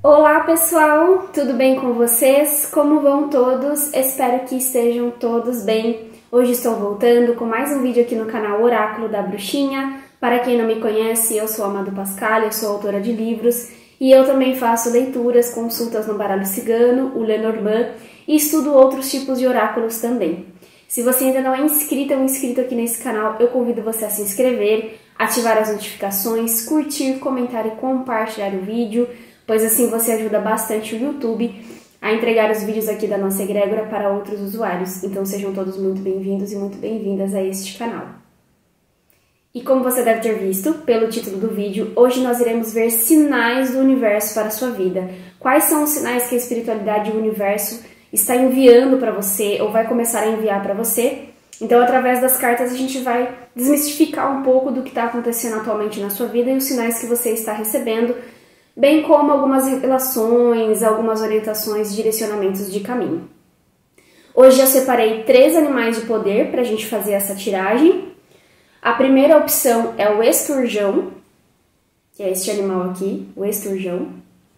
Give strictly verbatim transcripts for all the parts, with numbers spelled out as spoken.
Olá pessoal, tudo bem com vocês? Como vão todos? Espero que estejam todos bem. Hoje estou voltando com mais um vídeo aqui no canal Oráculo da Bruxinha. Para quem não me conhece, eu sou a Madu Pascal, eu sou autora de livros e eu também faço leituras, consultas no baralho cigano, o Lenormand, e estudo outros tipos de oráculos também. Se você ainda não é inscrita ou inscrito aqui nesse canal, eu convido você a se inscrever, ativar as notificações, curtir, comentar e compartilhar o vídeo, pois assim você ajuda bastante o YouTube a entregar os vídeos aqui da nossa egrégora para outros usuários. Então sejam todos muito bem-vindos e muito bem-vindas a este canal. E como você deve ter visto pelo título do vídeo, hoje nós iremos ver sinais do universo para a sua vida. Quais são os sinais que a espiritualidade e o universo está enviando para você ou vai começar a enviar para você? Então, através das cartas, a gente vai desmistificar um pouco do que está acontecendo atualmente na sua vida e os sinais que você está recebendo, bem como algumas relações, algumas orientações, direcionamentos de caminho. Hoje eu separei três animais de poder para a gente fazer essa tiragem. A primeira opção é o esturjão, que é este animal aqui, o esturjão.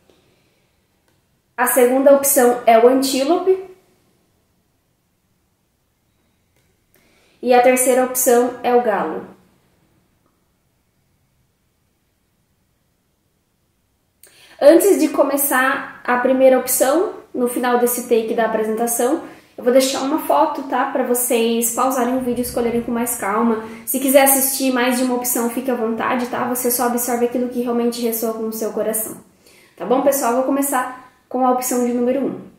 A segunda opção é o antílope. E a terceira opção é o galo. Antes de começar a primeira opção, no final desse take da apresentação, eu vou deixar uma foto, tá? Para vocês pausarem o vídeo e escolherem com mais calma. Se quiser assistir mais de uma opção, fique à vontade, tá? Você só absorve aquilo que realmente ressoa com o seu coração. Tá bom, pessoal? Eu vou começar com a opção de número um.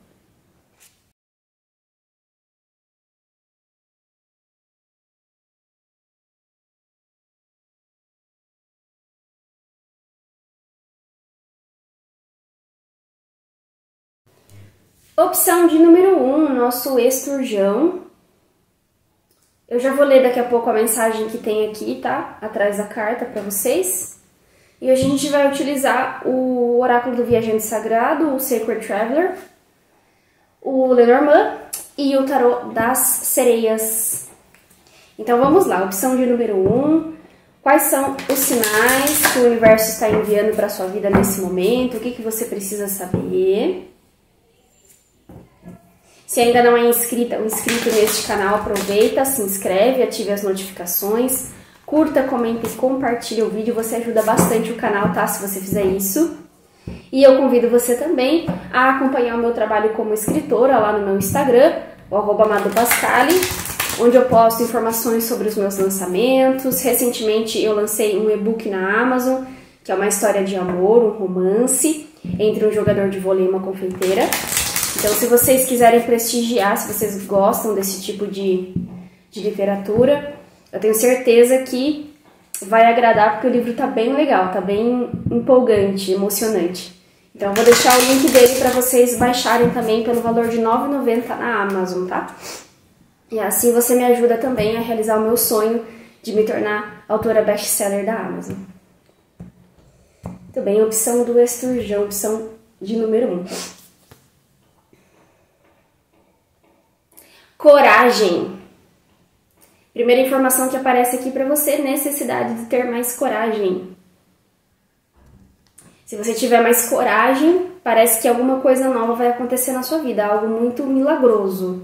Opção de número um, nosso esturjão. Eu já vou ler daqui a pouco a mensagem que tem aqui, tá? Atrás da carta para vocês. E hoje a gente vai utilizar o oráculo do viajante sagrado, o Sacred Traveler, o Lenormand e o tarô das sereias. Então vamos lá, opção de número um. Quais são os sinais que o universo está enviando para a sua vida nesse momento? O que, que você precisa saber? Se ainda não é inscrita ou inscrito neste canal, aproveita, se inscreve, ative as notificações, curta, comenta e compartilha o vídeo, você ajuda bastante o canal, tá? Se você fizer isso. E eu convido você também a acompanhar o meu trabalho como escritora lá no meu Instagram, o arroba Madu Pascal, onde eu posto informações sobre os meus lançamentos. Recentemente eu lancei um e-book na Amazon, que é uma história de amor, um romance entre um jogador de vôlei e uma confeiteira. Então, se vocês quiserem prestigiar, se vocês gostam desse tipo de, de literatura, eu tenho certeza que vai agradar, porque o livro tá bem legal, tá bem empolgante, emocionante. Então, eu vou deixar o link dele para vocês baixarem também pelo valor de nove reais e noventa centavos na Amazon, tá? E assim você me ajuda também a realizar o meu sonho de me tornar autora best-seller da Amazon. Muito bem, opção do esturjão, opção de número um. Coragem. Primeira informação que aparece aqui para você, necessidade de ter mais coragem. Se você tiver mais coragem, parece que alguma coisa nova vai acontecer na sua vida, algo muito milagroso.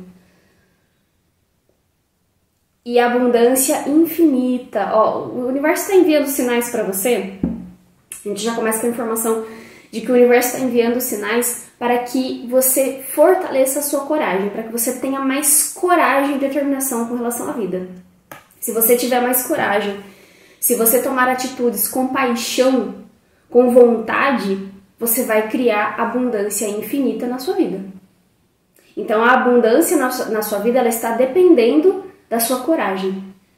E abundância infinita. Ó, o universo está enviando sinais para você. A gente já começa com a informação de que o universo está enviando sinais para que você fortaleça a sua coragem, para que você tenha mais coragem e determinação com relação à vida. Se você tiver mais coragem, se você tomar atitudes com paixão, com vontade, você vai criar abundância infinita na sua vida. Então a abundância na sua, na sua vida, ela está dependendo da sua coragem.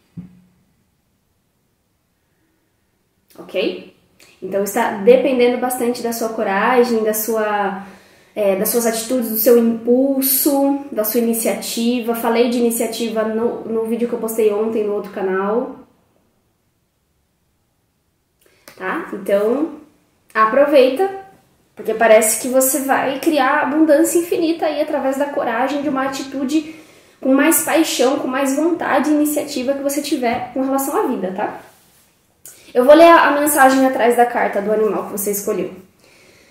Ok? Então está dependendo bastante da sua coragem, da sua, é, das suas atitudes, do seu impulso, da sua iniciativa. Falei de iniciativa no, no vídeo que eu postei ontem no outro canal. Tá? Então aproveita, porque parece que você vai criar abundância infinita aí através da coragem, de uma atitude com mais paixão, com mais vontade e iniciativa que você tiver com relação à vida, tá? Eu vou ler a mensagem atrás da carta do animal que você escolheu. O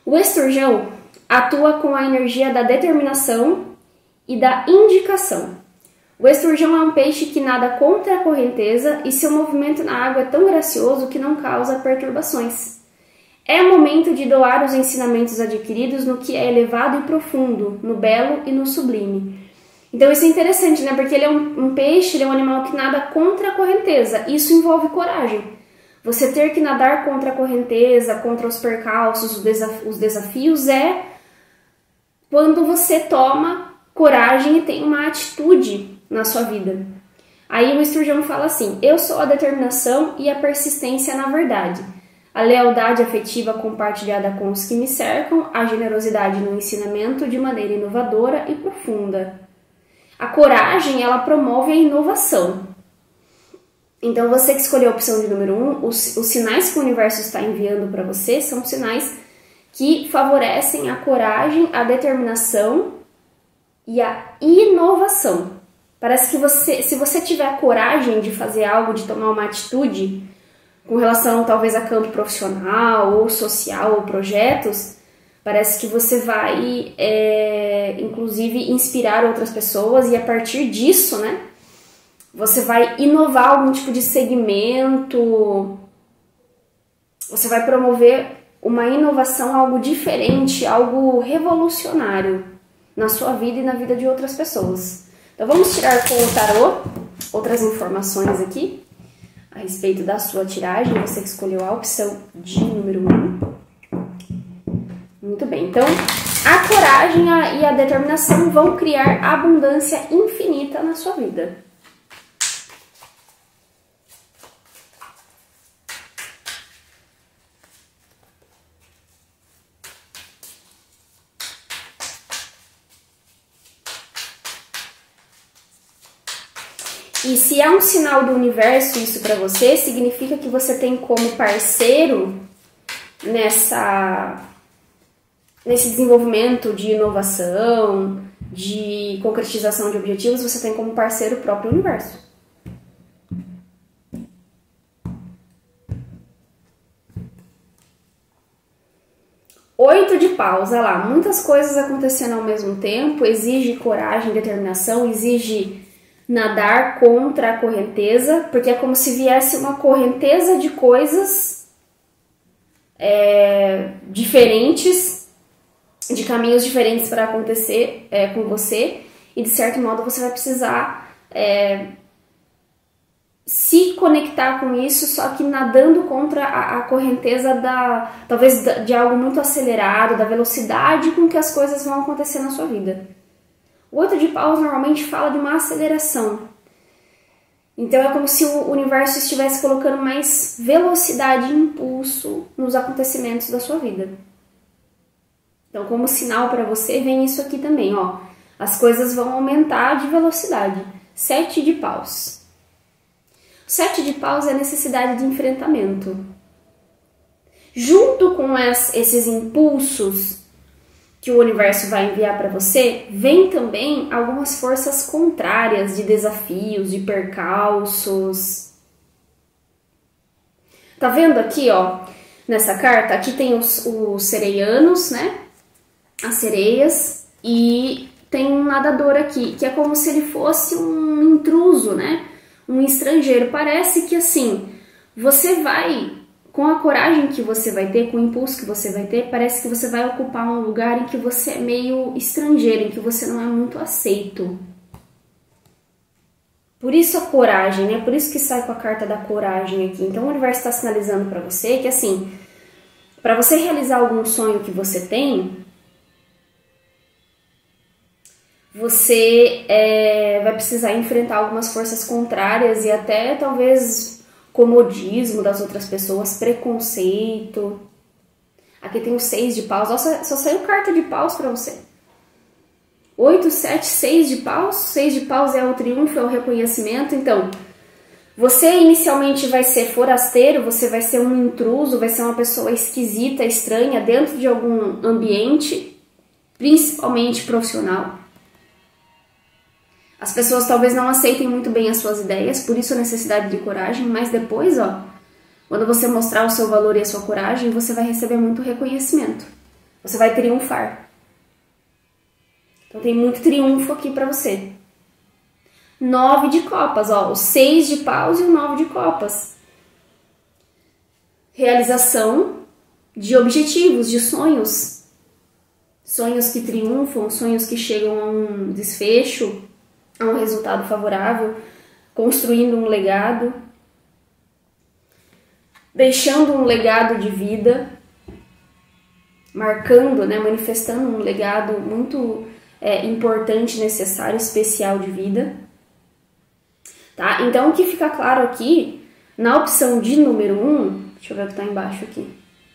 O esturjão atua com a energia da determinação e da indicação. O esturjão é um peixe que nada contra a correnteza e seu movimento na água é tão gracioso que não causa perturbações. É momento de doar os ensinamentos adquiridos no que é elevado e profundo, no belo e no sublime. Então isso é interessante, né? Porque ele é um, um peixe, ele é um animal que nada contra a correnteza. Isso envolve coragem. Você ter que nadar contra a correnteza, contra os percalços, os, desaf os desafios, é quando você toma coragem e tem uma atitude na sua vida. Aí o esturjão fala assim: eu sou a determinação e a persistência na verdade, a lealdade afetiva compartilhada com os que me cercam, a generosidade no ensinamento de maneira inovadora e profunda. A coragem, ela promove a inovação. Então, você que escolheu a opção de número um, os, os sinais que o universo está enviando para você são sinais que favorecem a coragem, a determinação e a inovação. Parece que você, se você tiver coragem de fazer algo, de tomar uma atitude com relação talvez a campo profissional ou social ou projetos, parece que você vai, é, inclusive, inspirar outras pessoas e a partir disso, né, você vai inovar algum tipo de segmento, você vai promover uma inovação, algo diferente, algo revolucionário na sua vida e na vida de outras pessoas. Então vamos tirar com o tarô outras informações aqui a respeito da sua tiragem, você que escolheu a opção de número um. Muito bem, então a coragem e a determinação vão criar abundância infinita na sua vida. E se é um sinal do universo isso para você, significa que você tem como parceiro nessa, nesse desenvolvimento de inovação, de concretização de objetivos, você tem como parceiro o próprio universo. Oito de paus, olha lá, muitas coisas acontecendo ao mesmo tempo, exige coragem, determinação, exige nadar contra a correnteza, porque é como se viesse uma correnteza de coisas é, diferentes, de caminhos diferentes para acontecer é, com você, e de certo modo você vai precisar é, se conectar com isso, só que nadando contra a, a correnteza da, talvez de algo muito acelerado, da velocidade com que as coisas vão acontecer na sua vida. O oito de paus normalmente fala de uma aceleração. Então é como se o universo estivesse colocando mais velocidade e impulso nos acontecimentos da sua vida. Então, como sinal para você, vem isso aqui também, ó. As coisas vão aumentar de velocidade. Sete de paus. O sete de paus é a necessidade de enfrentamento. Junto com esses impulsos que o universo vai enviar para você, vem também algumas forças contrárias de desafios, de percalços. Tá vendo aqui, ó, nessa carta? Aqui tem os, os sereianos, né? As sereias, e tem um nadador aqui, que é como se ele fosse um intruso, né? Um estrangeiro. Parece que assim, você vai, com a coragem que você vai ter, com o impulso que você vai ter, parece que você vai ocupar um lugar em que você é meio estrangeiro, em que você não é muito aceito. Por isso a coragem, né? Por isso que sai com a carta da coragem aqui. Então o universo está sinalizando para você que assim, para você realizar algum sonho que você tem, você é, vai precisar enfrentar algumas forças contrárias e até talvez comodismo das outras pessoas, preconceito. Aqui tem o seis de paus. Nossa, só saiu carta de paus para você. oito, sete, seis de paus. seis de paus é o triunfo, é o reconhecimento. Então, você inicialmente vai ser forasteiro, você vai ser um intruso, vai ser uma pessoa esquisita, estranha, dentro de algum ambiente, principalmente profissional. As pessoas talvez não aceitem muito bem as suas ideias, por isso a necessidade de coragem, mas depois, ó, quando você mostrar o seu valor e a sua coragem, você vai receber muito reconhecimento. Você vai triunfar. Então tem muito triunfo aqui pra você. Nove de copas, ó, o seis de paus e o nove de copas. Realização de objetivos, de sonhos. Sonhos que triunfam, sonhos que chegam a um desfecho, a um resultado favorável, construindo um legado, deixando um legado de vida, marcando, né, manifestando um legado muito é, importante, necessário, especial de vida. Tá? Então, o que fica claro aqui, na opção de número um, deixa eu ver o que está embaixo aqui.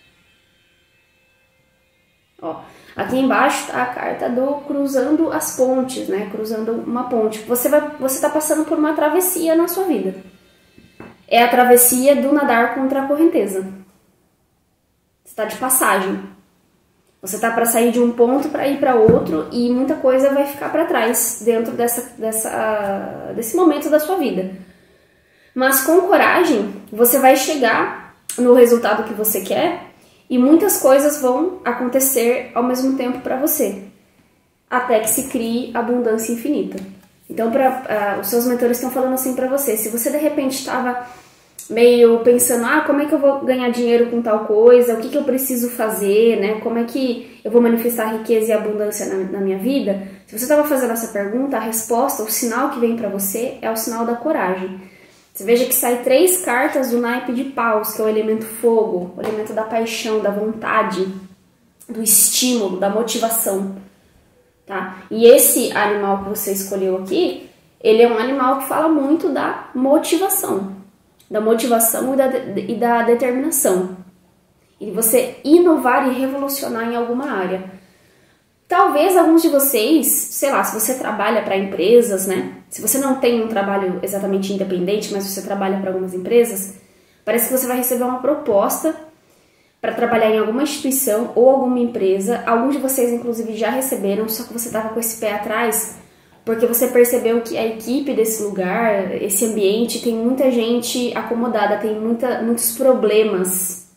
Ó, aqui embaixo está a carta do cruzando as pontes, né? Cruzando uma ponte. Você vai, você está passando por uma travessia na sua vida. É a travessia do nadar contra a correnteza. Você está de passagem. Você está para sair de um ponto para ir para outro e muita coisa vai ficar para trás dentro dessa, dessa, desse momento da sua vida. Mas com coragem, você vai chegar no resultado que você quer e muitas coisas vão acontecer ao mesmo tempo para você, até que se crie abundância infinita. Então, pra, uh, os seus mentores estão falando assim para você, se você de repente estava meio pensando, ah, como é que eu vou ganhar dinheiro com tal coisa, o que, que eu preciso fazer, né? Como é que eu vou manifestar riqueza e abundância na, na minha vida? Se você estava fazendo essa pergunta, a resposta, o sinal que vem para você é o sinal da coragem. Você veja que sai três cartas do naipe de paus, que é o elemento fogo, o elemento da paixão, da vontade, do estímulo, da motivação, tá? E esse animal que você escolheu aqui, ele é um animal que fala muito da motivação. Da motivação e da, e da determinação. E você inovar e revolucionar em alguma área. Talvez alguns de vocês, sei lá, se você trabalha para empresas, né? Se você não tem um trabalho exatamente independente, mas você trabalha para algumas empresas, parece que você vai receber uma proposta para trabalhar em alguma instituição ou alguma empresa. Alguns de vocês, inclusive, já receberam, só que você estava com esse pé atrás, porque você percebeu que a equipe desse lugar, esse ambiente, tem muita gente acomodada, tem muita, muitos problemas,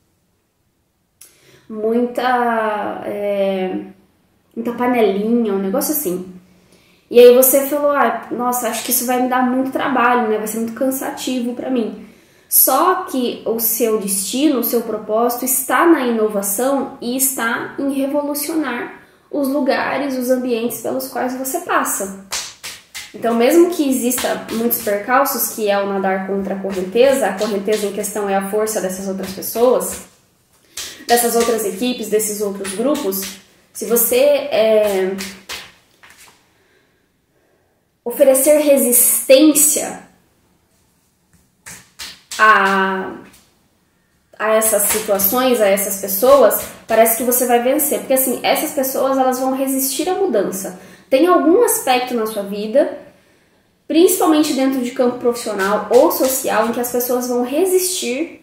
muita, é, muita panelinha, um negócio assim. E aí você falou, ah, nossa, acho que isso vai me dar muito trabalho, né? Vai ser muito cansativo para mim. Só que o seu destino, o seu propósito está na inovação e está em revolucionar os lugares, os ambientes pelos quais você passa. Então, mesmo que exista muitos percalços, que é o nadar contra a correnteza, a correnteza em questão é a força dessas outras pessoas, dessas outras equipes, desses outros grupos, se você é, oferecer resistência a, a essas situações, a essas pessoas, parece que você vai vencer, porque assim, essas pessoas elas vão resistir à mudança. Tem algum aspecto na sua vida, principalmente dentro de campo profissional ou social, em que as pessoas vão resistir,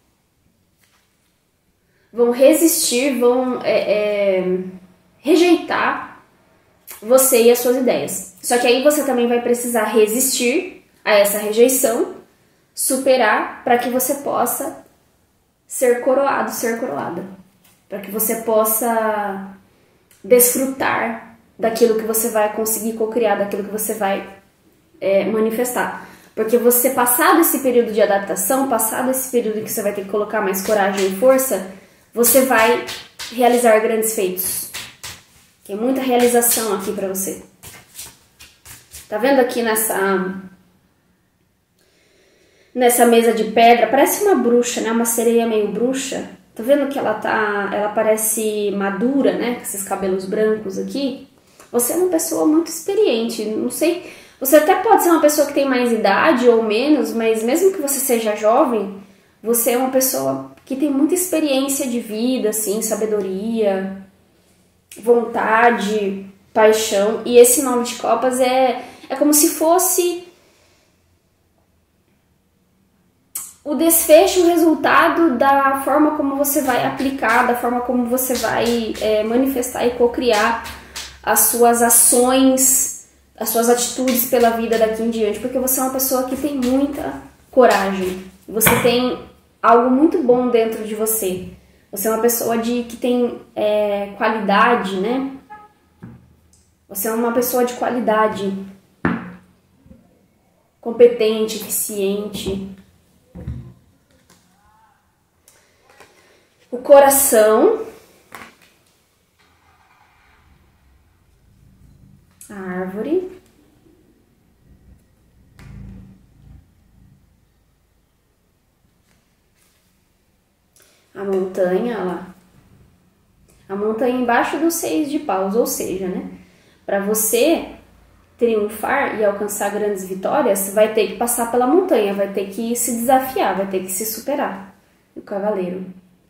vão resistir, vão é, é, rejeitar você e as suas ideias. Só que aí você também vai precisar resistir a essa rejeição, superar para que você possa ser coroado, ser coroada. Para que você possa desfrutar daquilo que você vai conseguir co-criar, daquilo que você vai é, manifestar. Porque você, passado esse período de adaptação, passado esse período em que você vai ter que colocar mais coragem e força, você vai realizar grandes feitos. Tem muita realização aqui para você. Tá vendo aqui nessa, nessa mesa de pedra? Parece uma bruxa, né? Uma sereia meio bruxa. Tá vendo que ela tá, ela parece madura, né? Com esses cabelos brancos aqui. Você é uma pessoa muito experiente. Não sei, você até pode ser uma pessoa que tem mais idade ou menos, mas mesmo que você seja jovem, você é uma pessoa que tem muita experiência de vida, assim, sabedoria, vontade, paixão. E esse nove de copas é, é como se fosse o desfecho, o resultado da forma como você vai aplicar, da forma como você vai é, manifestar e co-criar as suas ações, as suas atitudes pela vida daqui em diante, porque você é uma pessoa que tem muita coragem, você tem algo muito bom dentro de você, Você é uma pessoa de, que tem é, qualidade, né? Você é uma pessoa de qualidade, competente, eficiente. O coração, a árvore, a montanha, olha lá. A montanha embaixo dos seis de paus, ou seja, né? Para você triunfar e alcançar grandes vitórias, vai ter que passar pela montanha, vai ter que se desafiar, vai ter que se superar. O cavaleiro.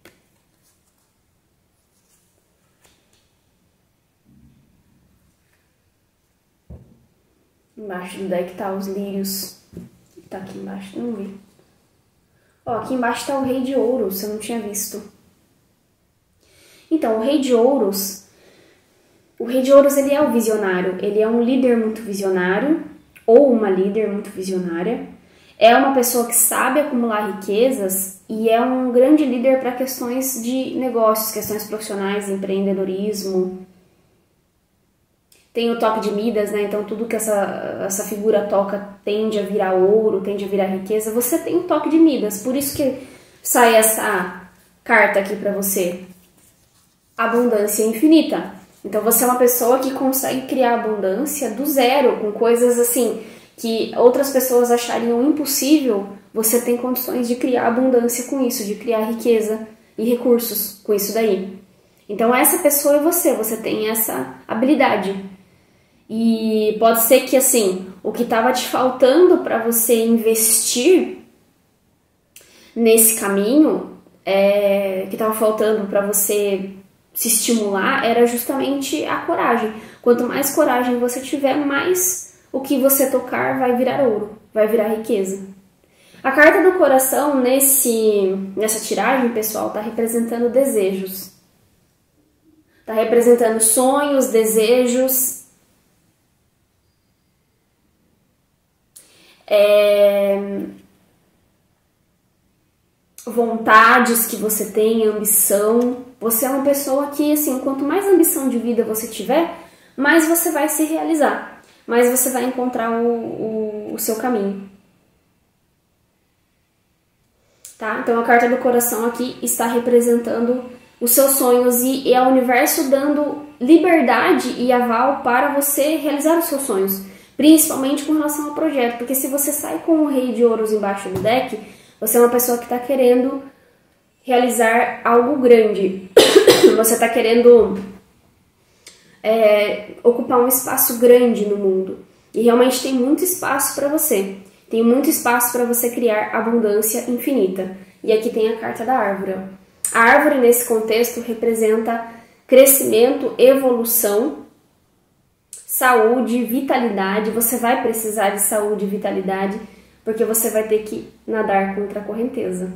Embaixo do deck tá os lírios. Tá aqui embaixo, não vi. Ó, aqui embaixo tá o rei de ouros, eu não tinha visto. Então, o rei de ouros... O rei de ouros, ele é o visionário. Ele é um líder muito visionário, ou uma líder muito visionária. É uma pessoa que sabe acumular riquezas e é um grande líder para questões de negócios, questões profissionais, empreendedorismo. Tem o toque de Midas, né? Então tudo que essa, essa figura toca tende a virar ouro, tende a virar riqueza. Você tem o toque de Midas, por isso que sai essa carta aqui para você. Abundância infinita. Então você é uma pessoa que consegue criar abundância do zero, com coisas assim que outras pessoas achariam impossível. Você tem condições de criar abundância com isso, de criar riqueza e recursos com isso daí. Então essa pessoa é você, você tem essa habilidade. E pode ser que, assim, o que estava te faltando para você investir nesse caminho, é, que estava faltando para você se estimular, era justamente a coragem. Quanto mais coragem você tiver, mais o que você tocar vai virar ouro, vai virar riqueza. A carta do coração, nesse, nessa tiragem, pessoal, está representando desejos. Está representando sonhos, desejos... É, vontades que você tem, ambição. Você é uma pessoa que, assim, quanto mais ambição de vida você tiver, mais você vai se realizar, mais você vai encontrar o, o, o seu caminho. Tá? Então a carta do coração aqui está representando os seus sonhos e, e é o universo dando liberdade e aval para você realizar os seus sonhos. Principalmente com relação ao projeto, porque se você sai com o rei de ouros embaixo do deck, você é uma pessoa que está querendo realizar algo grande. Você está querendo é, ocupar um espaço grande no mundo. E realmente tem muito espaço para você. Tem muito espaço para você criar abundância infinita. E aqui tem a carta da árvore. A árvore, nesse contexto, representa crescimento, evolução, saúde, vitalidade. Você vai precisar de saúde e vitalidade, porque você vai ter que nadar contra a correnteza.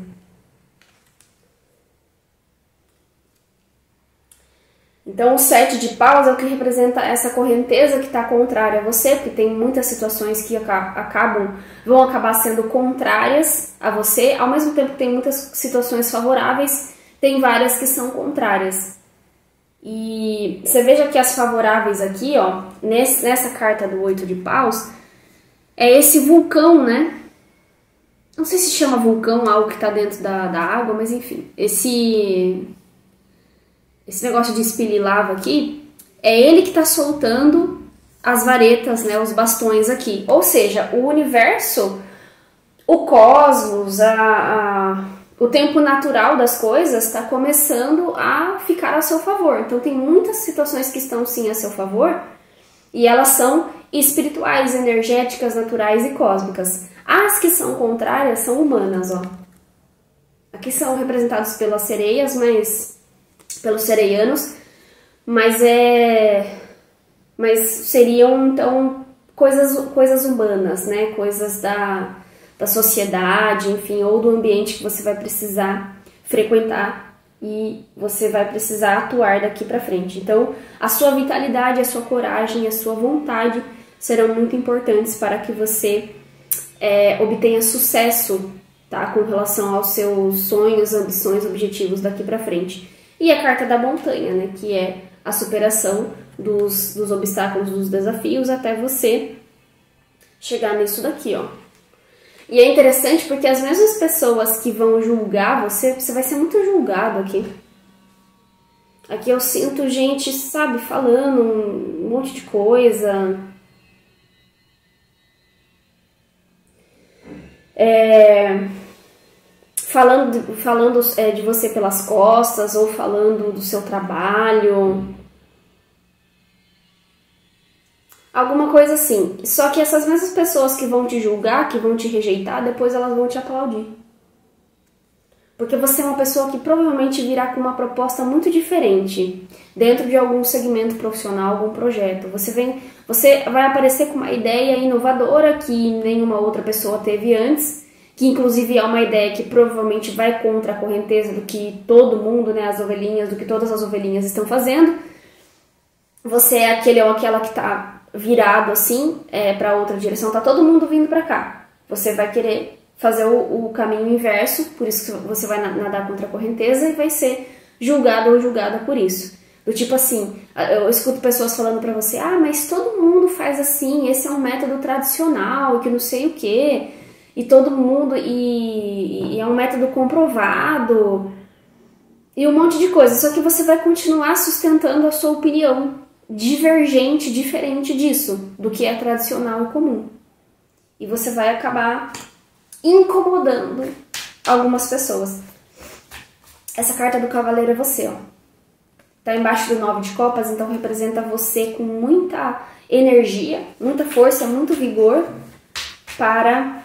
Então o sete de paus é o que representa essa correnteza que está contrária a você, porque tem muitas situações que acabam, vão acabar sendo contrárias a você, ao mesmo tempo que tem muitas situações favoráveis, tem várias que são contrárias. E você veja que as favoráveis aqui, ó, nesse, nessa carta do oito de paus, é esse vulcão, né? Não sei se chama vulcão, algo que está dentro da, da água, mas enfim. Esse, esse negócio de espilhar lava aqui, é ele que está soltando as varetas, né, os bastões aqui. Ou seja, o universo, o cosmos, a... a o tempo natural das coisas está começando a ficar a seu favor. Então tem muitas situações que estão sim a seu favor e elas são espirituais, energéticas, naturais e cósmicas. As que são contrárias são humanas, ó. Aqui são representados pelas sereias, mas pelos sereianos, mas é mas seriam então coisas coisas humanas, né? Coisas da da sociedade, enfim, ou do ambiente que você vai precisar frequentar e você vai precisar atuar daqui para frente. Então, a sua vitalidade, a sua coragem, a sua vontade serão muito importantes para que você é, obtenha sucesso tá? Com relação aos seus sonhos, ambições, objetivos daqui pra frente. E a carta da montanha, né? Que é a superação dos, dos obstáculos, dos desafios, até você chegar nisso daqui, ó. E é interessante porque as mesmas pessoas que vão julgar você, você vai ser muito julgado aqui. Aqui eu sinto gente, sabe, falando um monte de coisa. É, falando falando é, de você pelas costas ou falando do seu trabalho. Alguma coisa assim. Só que essas mesmas pessoas que vão te julgar, que vão te rejeitar, depois elas vão te aplaudir. Porque você é uma pessoa que provavelmente virá com uma proposta muito diferente dentro de algum segmento profissional, algum projeto. Você vem, você vai aparecer com uma ideia inovadora que nenhuma outra pessoa teve antes, que inclusive é uma ideia que provavelmente vai contra a correnteza do que todo mundo, né, as ovelhinhas, do que todas as ovelhinhas estão fazendo. Você é aquele ou aquela que está virado assim, é, para outra direção, tá todo mundo vindo para cá. Você vai querer fazer o, o caminho inverso, por isso que você vai nadar contra a correnteza e vai ser julgado ou julgada por isso. Do tipo assim, eu escuto pessoas falando pra você, ah, mas todo mundo faz assim, esse é um método tradicional, que não sei o quê, e todo mundo, e, e é um método comprovado, e um monte de coisa. Só que você vai continuar sustentando a sua opinião divergente, diferente disso, do que é tradicional e comum. E você vai acabar incomodando algumas pessoas. Essa carta do cavaleiro é você, ó. Tá embaixo do nove de copas, então representa você com muita energia, muita força, muito vigor para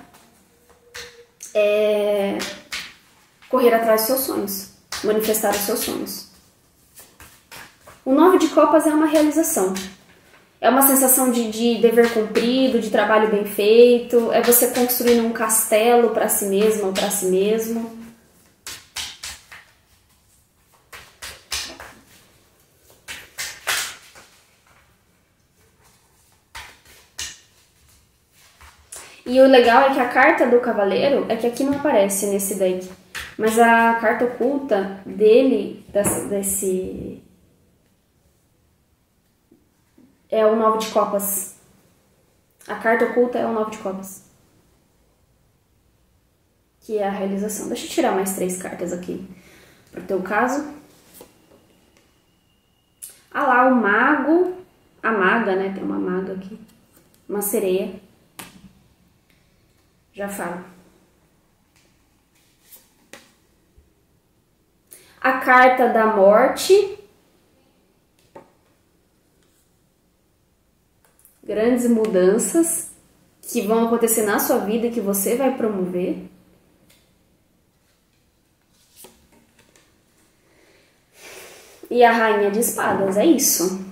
é, correr atrás dos seus sonhos, manifestar os seus sonhos. O nove de copas é uma realização. É uma sensação de, de dever cumprido, de trabalho bem feito. É você construindo um castelo para si mesmo ou para si mesmo. E o legal é que a carta do cavaleiro é que aqui não aparece nesse deck. Mas a carta oculta dele, desse... desse é o nove de copas. A carta oculta é o nove de copas. Que é a realização. Deixa eu tirar mais três cartas aqui para o teu caso. Ah lá, o mago. A maga, né? Tem uma maga aqui. Uma sereia. Já falo. A carta da morte. Grandes mudanças que vão acontecer na sua vida e que você vai promover. E a rainha de espadas, é isso.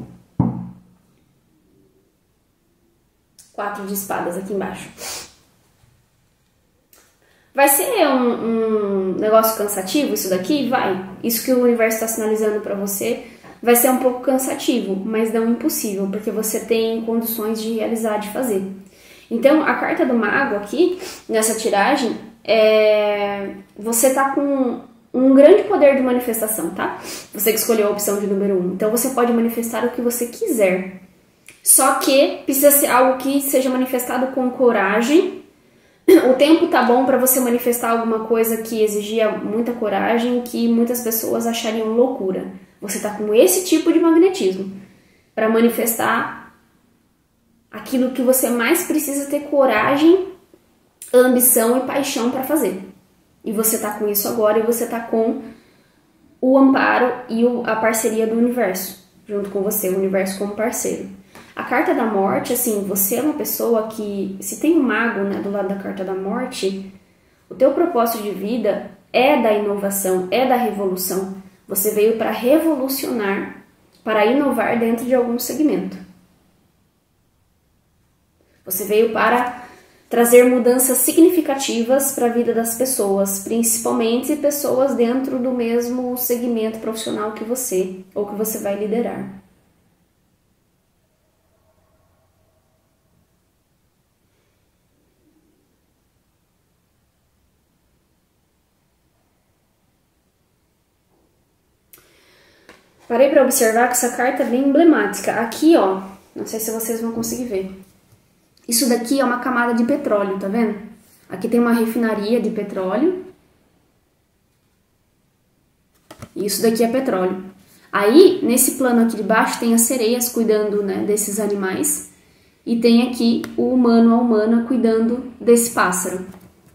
Quatro de espadas aqui embaixo. Vai ser um, um negócio cansativo isso daqui? Vai. Isso que o universo está sinalizando para você vai ser um pouco cansativo, mas não impossível, porque você tem condições de realizar, de fazer. Então, a carta do mago aqui, nessa tiragem, é... você tá com um grande poder de manifestação, tá? Você que escolheu a opção de número um. Então, você pode manifestar o que você quiser. Só que precisa ser algo que seja manifestado com coragem. O tempo tá bom para você manifestar alguma coisa que exigia muita coragem, que muitas pessoas achariam loucura. Você tá com esse tipo de magnetismo para manifestar aquilo que você mais precisa ter coragem, ambição e paixão para fazer. E você tá com isso agora e você tá com o amparo e a parceria do universo junto com você, o universo como parceiro. A carta da morte, assim, você é uma pessoa que, se tem um mago, né, do lado da carta da morte, o teu propósito de vida é da inovação, é da revolução. Você veio para revolucionar, para inovar dentro de algum segmento. Você veio para trazer mudanças significativas para a vida das pessoas, principalmente pessoas dentro do mesmo segmento profissional que você, ou que você vai liderar. Parei para observar que essa carta é bem emblemática. Aqui, ó, não sei se vocês vão conseguir ver. Isso daqui é uma camada de petróleo, tá vendo? Aqui tem uma refinaria de petróleo. E isso daqui é petróleo. Aí, nesse plano aqui de baixo, tem as sereias cuidando, né, desses animais. E tem aqui o humano, a humana, cuidando desse pássaro.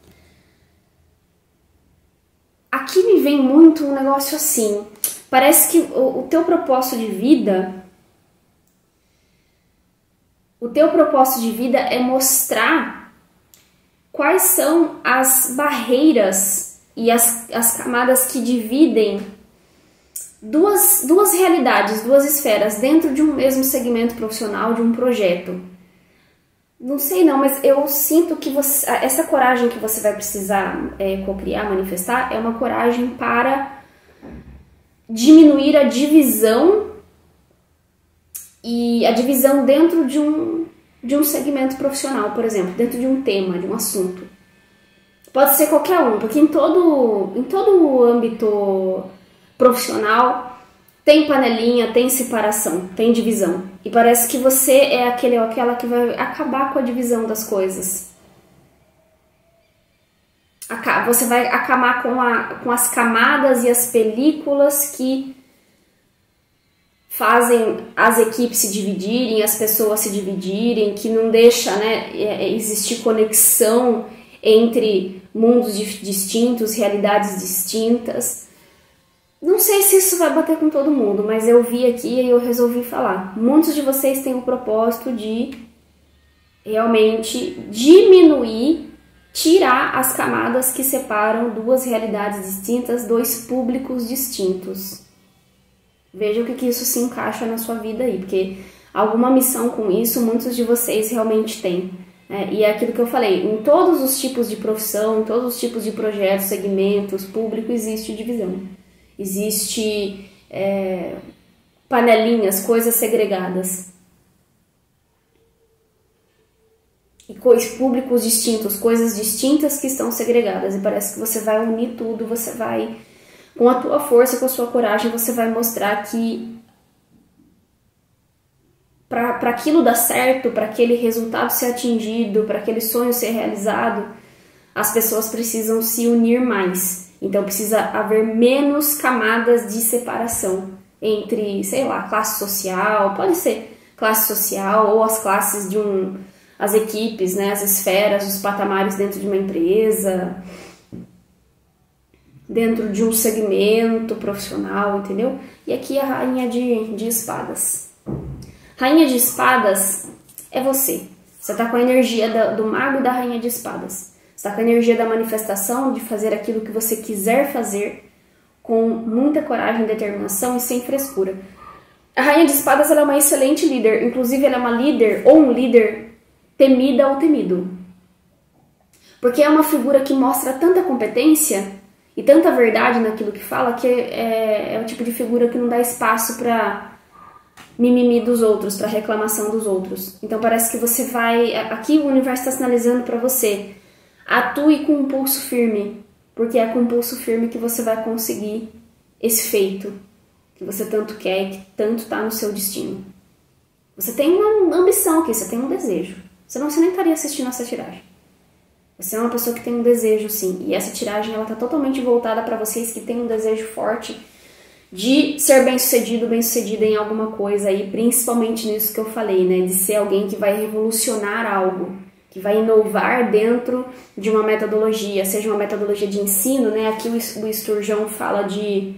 Aqui me vem muito um negócio assim. Parece que o, o teu propósito de vida... O teu propósito de vida é mostrar quais são as barreiras e as, as camadas que dividem duas, duas realidades, duas esferas dentro de um mesmo segmento profissional, de um projeto. Não sei não, mas eu sinto que você, essa coragem que você vai precisar é, cocriar, manifestar, é uma coragem para diminuir a divisão e a divisão dentro de um, de um segmento profissional, por exemplo, dentro de um tema, de um assunto. Pode ser qualquer um, porque em todo, em todo o âmbito profissional tem panelinha, tem separação, tem divisão. E parece que você é aquele ou aquela que vai acabar com a divisão das coisas. Você vai acabar com, a, com as camadas e as películas que fazem as equipes se dividirem, as pessoas se dividirem, que não deixa, né, existir conexão entre mundos distintos, realidades distintas. Não sei se isso vai bater com todo mundo, mas eu vi aqui e eu resolvi falar. Muitos de vocês têm o propósito de realmente diminuir, tirar as camadas que separam duas realidades distintas, dois públicos distintos. Veja o que, que isso se encaixa na sua vida aí, porque alguma missão com isso muitos de vocês realmente têm. É, e é aquilo que eu falei, em todos os tipos de profissão, em todos os tipos de projetos, segmentos, público, existe divisão. Existe é, panelinhas, coisas segregadas. E coisas, públicos distintos, coisas distintas que estão segregadas. E parece que você vai unir tudo, você vai, com a tua força, com a sua coragem, você vai mostrar que para aquilo dar certo, para aquele resultado ser atingido, para aquele sonho ser realizado, as pessoas precisam se unir mais. Então precisa haver menos camadas de separação entre, sei lá, classe social, pode ser classe social ou as classes de um, as equipes, né, as esferas, os patamares dentro de uma empresa, dentro de um segmento profissional, entendeu? E aqui a rainha de, de espadas. Rainha de espadas é você. Você tá com a energia da, do mago e da rainha de espadas. Você está com a energia da manifestação, de fazer aquilo que você quiser fazer com muita coragem, determinação e sem frescura. A Rainha de Espadas ela é uma excelente líder, inclusive ela é uma líder ou um líder temida ou temido. Porque é uma figura que mostra tanta competência e tanta verdade naquilo que fala que é, é o tipo de figura que não dá espaço para mimimi dos outros, para reclamação dos outros. Então parece que você vai... Aqui o universo está sinalizando para você. Atue com um pulso firme, porque é com um pulso firme que você vai conseguir esse feito que você tanto quer e que tanto está no seu destino. Você tem uma ambição aqui, você tem um desejo. Senão você nem estaria assistindo essa tiragem. Você é uma pessoa que tem um desejo, sim. E essa tiragem ela está totalmente voltada para vocês que têm um desejo forte de ser bem-sucedido, bem-sucedida em alguma coisa aí, principalmente nisso que eu falei, né? De ser alguém que vai revolucionar algo, que vai inovar dentro de uma metodologia, seja uma metodologia de ensino, né? Aqui o Sturgeon fala de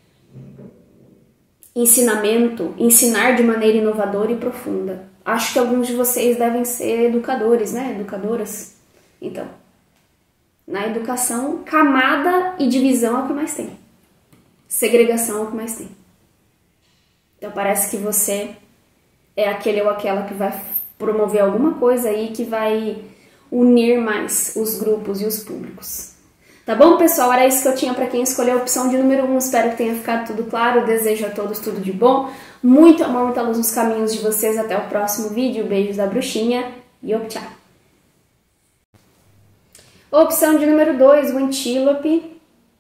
ensinamento, ensinar de maneira inovadora e profunda. Acho que alguns de vocês devem ser educadores, né? Educadoras. Então, na educação, camada e divisão é o que mais tem. Segregação é o que mais tem. Então parece que você é aquele ou aquela que vai promover alguma coisa aí que vai unir mais os grupos e os públicos. Tá bom, pessoal? Era isso que eu tinha para quem escolheu a opção de número um. Espero que tenha ficado tudo claro. Desejo a todos tudo de bom. Muito amor, muita luz nos caminhos de vocês. Até o próximo vídeo. Beijos da bruxinha e op tchau. Opção de número dois, o antílope.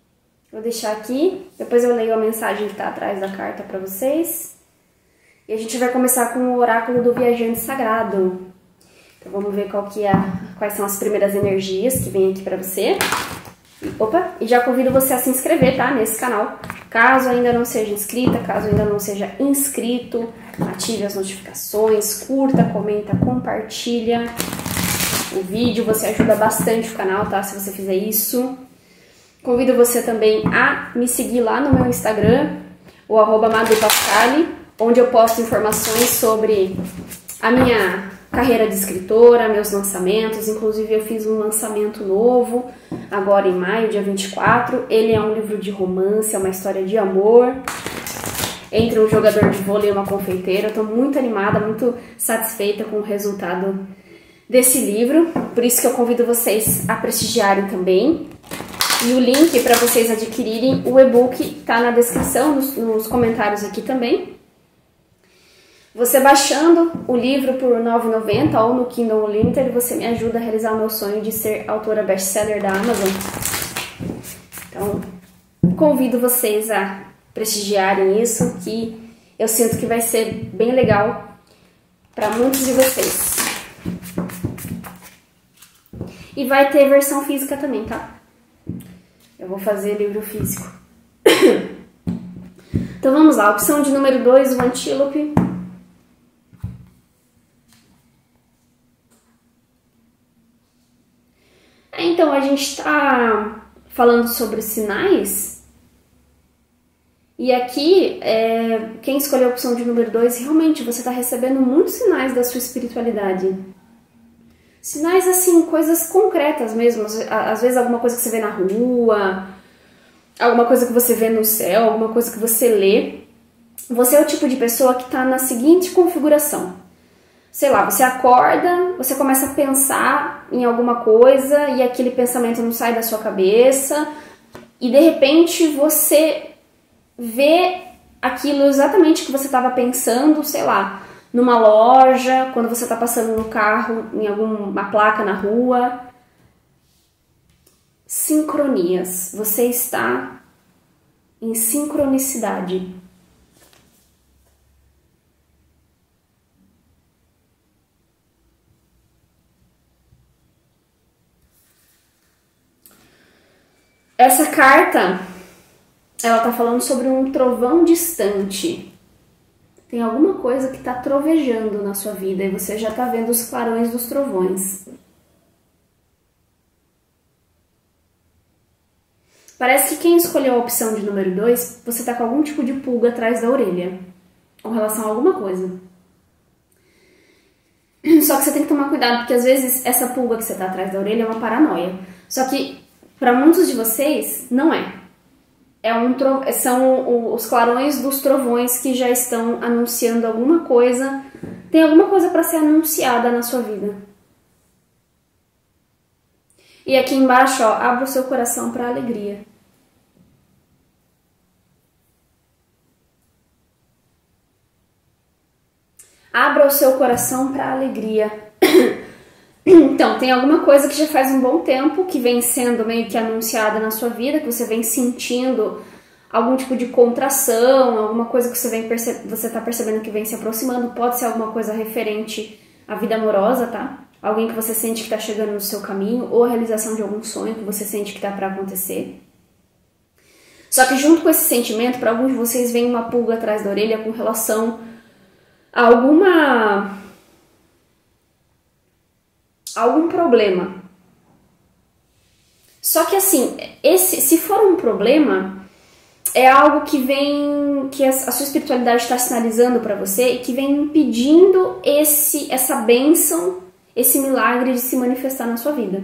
Vou deixar aqui, depois eu leio a mensagem que está atrás da carta para vocês. E a gente vai começar com o oráculo do viajante sagrado. Então vamos ver qual que é, quais são as primeiras energias que vem aqui para você. E, opa, e já convido você a se inscrever, tá, nesse canal. Caso ainda não seja inscrita, caso ainda não seja inscrito, ative as notificações, curta, comenta, compartilha o vídeo. Você ajuda bastante o canal, tá, se você fizer isso. Convido você também a me seguir lá no meu Instagram, o arroba madupascali, onde eu posto informações sobre a minha carreira de escritora, meus lançamentos. Inclusive eu fiz um lançamento novo, agora em maio, dia vinte e quatro. Ele é um livro de romance, é uma história de amor entre um jogador de vôlei e uma confeiteira. Eu tô muito animada, muito satisfeita com o resultado desse livro, por isso que eu convido vocês a prestigiarem também. E o link para vocês adquirirem o e-book tá na descrição, nos, nos comentários aqui também. Você baixando o livro por nove reais e noventa centavos ou no Kindle Unlimited, você me ajuda a realizar o meu sonho de ser autora best-seller da Amazon. Então, convido vocês a prestigiarem isso, que eu sinto que vai ser bem legal para muitos de vocês. E vai ter versão física também, tá? Eu vou fazer livro físico. Então vamos lá, opção de número dois, o antílope. Então, a gente está falando sobre sinais. E aqui, é, quem escolheu a opção de número dois, realmente você está recebendo muitos sinais da sua espiritualidade. Sinais, assim, coisas concretas mesmo. Às vezes alguma coisa que você vê na rua, alguma coisa que você vê no céu, alguma coisa que você lê. Você é o tipo de pessoa que está na seguinte configuração. Sei lá, você acorda, você começa a pensar em alguma coisa e aquele pensamento não sai da sua cabeça. E de repente você vê aquilo exatamente que você estava pensando, sei lá, numa loja, quando você está passando no carro, em alguma placa na rua. Sincronias. Você está em sincronicidade. Essa carta, ela tá falando sobre um trovão distante. Tem alguma coisa que tá trovejando na sua vida e você já tá vendo os clarões dos trovões. Parece que quem escolheu a opção de número dois, você tá com algum tipo de pulga atrás da orelha, com relação a alguma coisa. Só que você tem que tomar cuidado, porque às vezes essa pulga que você tá atrás da orelha é uma paranoia. Só que para muitos de vocês, não é. É um tro... São os clarões dos trovões que já estão anunciando alguma coisa. Tem alguma coisa para ser anunciada na sua vida. E aqui embaixo, ó, abra o seu coração para a alegria. Abra o seu coração para a alegria. Então, tem alguma coisa que já faz um bom tempo que vem sendo meio que anunciada na sua vida, que você vem sentindo algum tipo de contração, alguma coisa que você vem perce... você está percebendo que vem se aproximando. Pode ser alguma coisa referente à vida amorosa, tá? Alguém que você sente que está chegando no seu caminho, ou a realização de algum sonho que você sente que está para acontecer. Só que junto com esse sentimento, para alguns de vocês vem uma pulga atrás da orelha com relação a alguma... algum problema. Só que assim, esse, se for um problema, é algo que vem, que a sua espiritualidade está sinalizando para você e que vem impedindo esse, essa bênção, esse milagre de se manifestar na sua vida.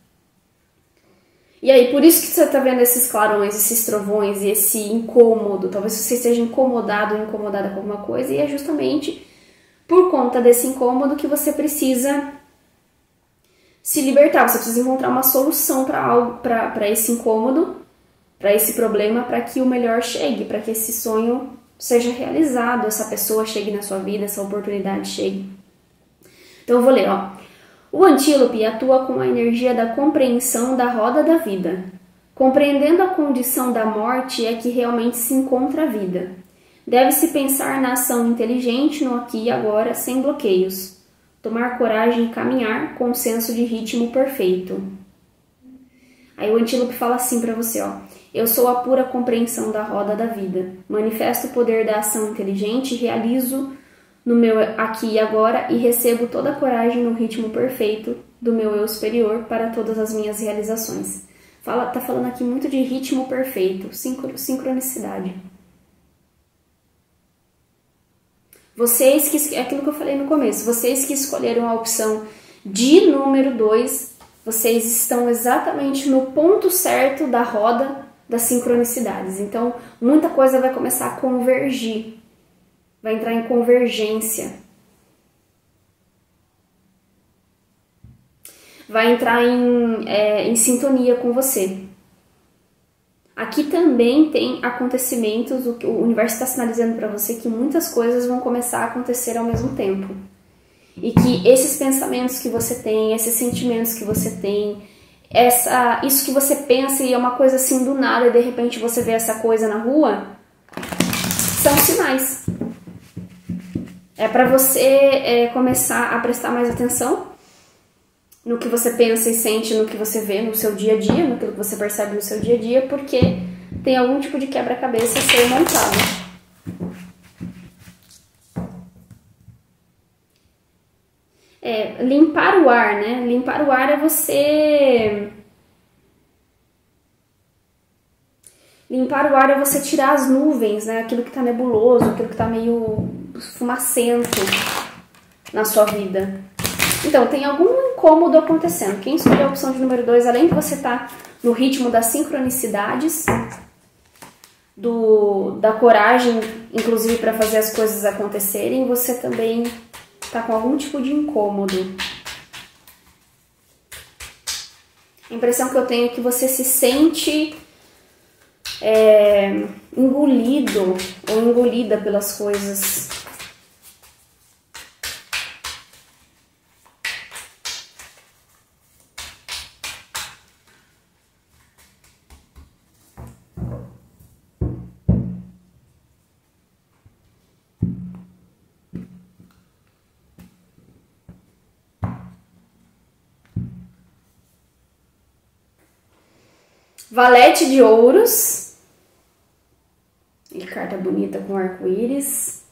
E aí, por isso que você está vendo esses clarões, esses trovões e esse incômodo. Talvez você esteja incomodado ou incomodada com alguma coisa, e é justamente por conta desse incômodo que você precisa se libertar. Você precisa encontrar uma solução para algo, para esse incômodo, para esse problema, para que o melhor chegue, para que esse sonho seja realizado, essa pessoa chegue na sua vida, essa oportunidade chegue. Então eu vou ler, ó. O antílope atua com a energia da compreensão da roda da vida, Compreendendo a condição da morte é que realmente se encontra a vida. Deve-se pensar na ação inteligente no aqui e agora, sem bloqueios. Tomar coragem e caminhar com um senso de ritmo perfeito. Aí o Antílope fala assim para você, ó. Eu sou a pura compreensão da roda da vida. Manifesto o poder da ação inteligente, realizo no meu aqui e agora e recebo toda a coragem no ritmo perfeito do meu eu superior para todas as minhas realizações. Fala, tá falando aqui muito de ritmo perfeito, sincronicidade. Vocês que, é aquilo que eu falei no começo, vocês que escolheram a opção de número dois, vocês estão exatamente no ponto certo da roda das sincronicidades. Então, muita coisa vai começar a convergir, vai entrar em convergência. Vai entrar em, é, em sintonia com você. Aqui também tem acontecimentos, o, o universo está sinalizando para você que muitas coisas vão começar a acontecer ao mesmo tempo. E que esses pensamentos que você tem, esses sentimentos que você tem, essa, isso que você pensa e é uma coisa assim do nada e de repente você vê essa coisa na rua, são sinais. É para você é, começar a prestar mais atenção no que você pensa e sente, no que você vê no seu dia a dia, no que você percebe no seu dia a dia, porque tem algum tipo de quebra-cabeça a ser montado. É, limpar o ar, né? Limpar o ar é você... Limpar o ar é você tirar as nuvens, né? Aquilo que tá nebuloso, aquilo que tá meio fumacento na sua vida. Então, tem algum incômodo acontecendo. Quem escolheu a opção de número dois, além de você estar no ritmo das sincronicidades, do, da coragem, inclusive para fazer as coisas acontecerem, você também está com algum tipo de incômodo. A impressão que eu tenho é que você se sente é, engolido ou engolida pelas coisas. Valete de ouros. E carta bonita com arco-íris.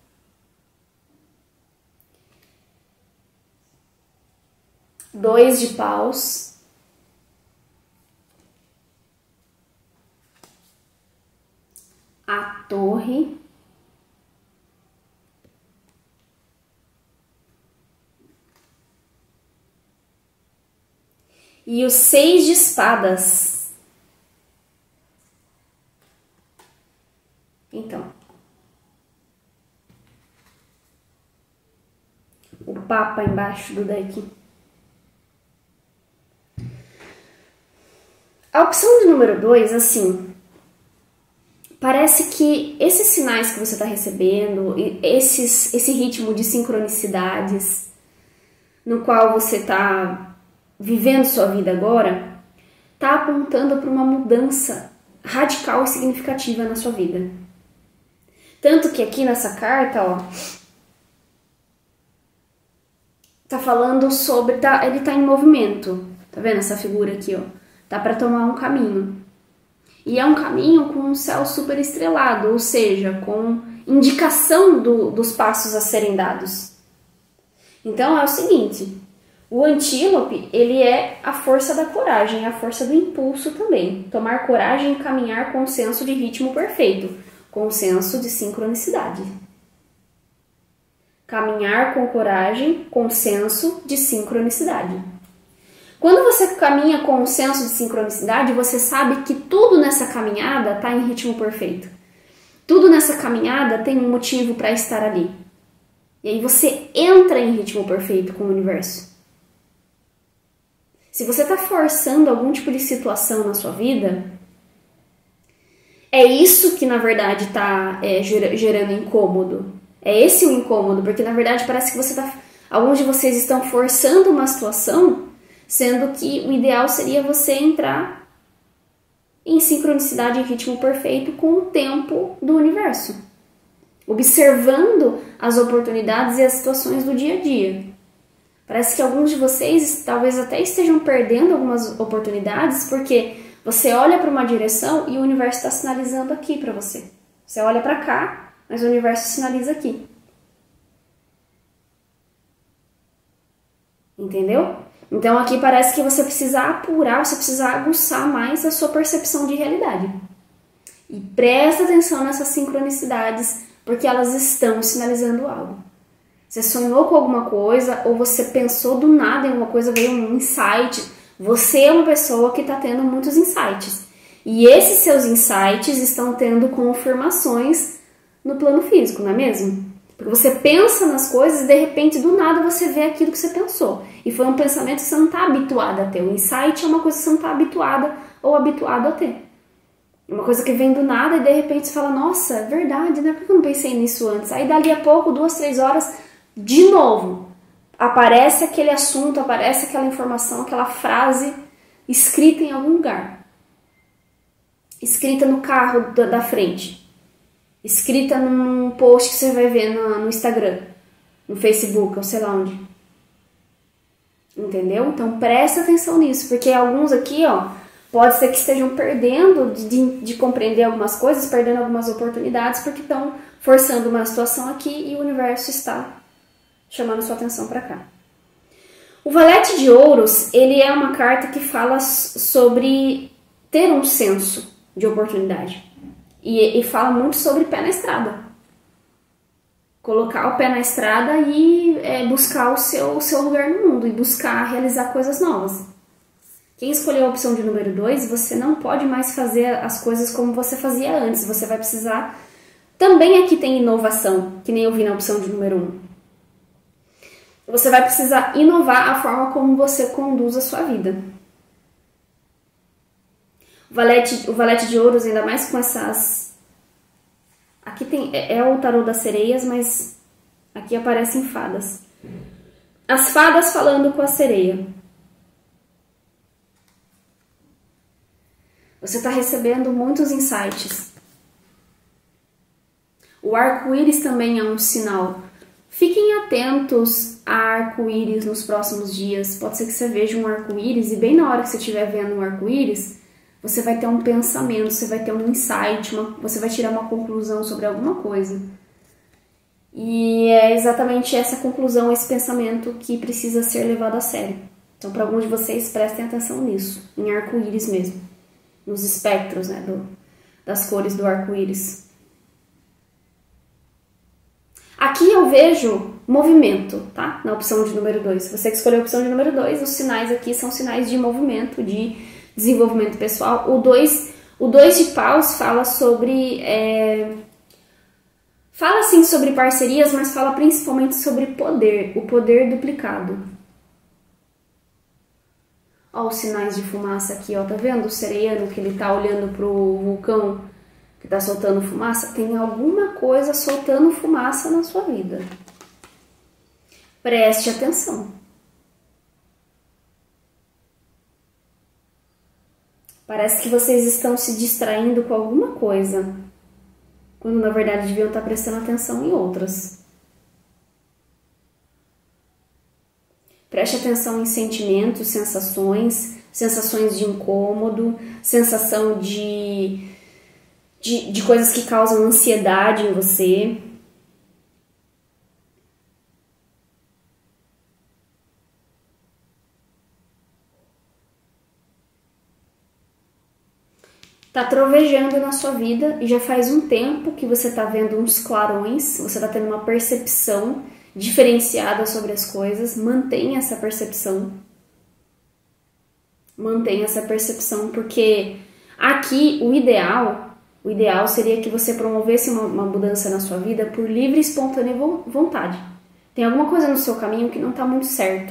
Dois de paus. A torre. E os seis de espadas. Então, o Papa embaixo do deck. A opção de número dois, assim, parece que esses sinais que você está recebendo, esses, esse ritmo de sincronicidades no qual você está vivendo sua vida agora, está apontando para uma mudança radical e significativa na sua vida. Tanto que aqui nessa carta, ó, tá falando sobre, tá, ele tá em movimento, tá vendo essa figura aqui, ó? Tá para tomar um caminho. E é um caminho com um céu super estrelado, ou seja, com indicação do, dos passos a serem dados. Então é o seguinte, o antílope, ele é a força da coragem, a força do impulso também. Tomar coragem e caminhar com um senso de ritmo perfeito. Com senso de sincronicidade. Caminhar com coragem, com senso de sincronicidade. Quando você caminha com um senso de sincronicidade, você sabe que tudo nessa caminhada está em ritmo perfeito. Tudo nessa caminhada tem um motivo para estar ali. E aí você entra em ritmo perfeito com o universo. Se você está forçando algum tipo de situação na sua vida, é isso que, na verdade, está é, gerando incômodo. É esse o incômodo, porque, na verdade, parece que você tá, alguns de vocês estão forçando uma situação, sendo que o ideal seria você entrar em sincronicidade, em ritmo perfeito com o tempo do universo, observando as oportunidades e as situações do dia a dia. Parece que alguns de vocês talvez até estejam perdendo algumas oportunidades porque você olha para uma direção e o universo está sinalizando aqui para você. Você olha para cá, mas o universo sinaliza aqui. Entendeu? Então aqui parece que você precisa apurar, você precisa aguçar mais a sua percepção de realidade. E presta atenção nessas sincronicidades, porque elas estão sinalizando algo. Você sonhou com alguma coisa, ou você pensou do nada em uma coisa, veio um insight. Você é uma pessoa que está tendo muitos insights. E esses seus insights estão tendo confirmações no plano físico, não é mesmo? Porque você pensa nas coisas e de repente do nada você vê aquilo que você pensou. E foi um pensamento que você não está habituado a ter. O insight é uma coisa que você não está habituada ou habituado a ter. É uma coisa que vem do nada e de repente você fala, nossa, é verdade, né? Por que eu não pensei nisso antes? Aí dali a pouco, duas, três horas, de novo, aparece aquele assunto, aparece aquela informação, aquela frase escrita em algum lugar. Escrita no carro da, da frente. Escrita num post que você vai ver no, no Instagram, no Facebook, ou sei lá onde. Entendeu? Então presta atenção nisso, porque alguns aqui, ó, pode ser que estejam perdendo de, de, de compreender algumas coisas, perdendo algumas oportunidades, porque estão forçando uma situação aqui e o universo está chamando sua atenção para cá. O Valete de Ouros, ele é uma carta que fala sobre ter um senso de oportunidade. E, e fala muito sobre pé na estrada. Colocar o pé na estrada e é, buscar o seu, o seu lugar no mundo e buscar realizar coisas novas. Quem escolheu a opção de número dois, você não pode mais fazer as coisas como você fazia antes. Você vai precisar... Também aqui tem inovação, que nem eu vi na opção de número um. Você vai precisar inovar a forma como você conduz a sua vida. O valete, o valete de ouros, ainda mais com essas... Aqui tem, é, é o tarô das sereias, mas aqui aparecem fadas. As fadas falando com a sereia. Você está recebendo muitos insights. O arco-íris também é um sinal. Fiquem atentos a arco-íris nos próximos dias. Pode ser que você veja um arco-íris e bem na hora que você estiver vendo um arco-íris, você vai ter um pensamento, você vai ter um insight, uma, você vai tirar uma conclusão sobre alguma coisa. E é exatamente essa conclusão, esse pensamento que precisa ser levado a sério. Então, para alguns de vocês, prestem atenção nisso, em arco-íris mesmo, nos espectros, né, do, das cores do arco-íris. Aqui eu vejo movimento, tá? Na opção de número dois. Você que escolheu a opção de número dois, os sinais aqui são sinais de movimento, de desenvolvimento pessoal. O dois o dois de paus fala sobre... É, fala sim sobre parcerias, mas fala principalmente sobre poder, o poder duplicado. Ó os sinais de fumaça aqui, ó, tá vendo? O sereiano que ele tá olhando pro vulcão que tá soltando fumaça. Tem alguma coisa soltando fumaça na sua vida. Preste atenção. Parece que vocês estão se distraindo com alguma coisa, quando na verdade deviam estar prestando atenção em outras. Preste atenção em sentimentos, sensações, sensações de incômodo, sensação de, de, de coisas que causam ansiedade em você. Tá trovejando na sua vida e já faz um tempo que você tá vendo uns clarões, você tá tendo uma percepção diferenciada sobre as coisas. Mantenha essa percepção. Mantenha essa percepção, porque aqui o ideal, o ideal seria que você promovesse uma, uma mudança na sua vida por livre e espontânea vontade. Tem alguma coisa no seu caminho que não tá muito certo.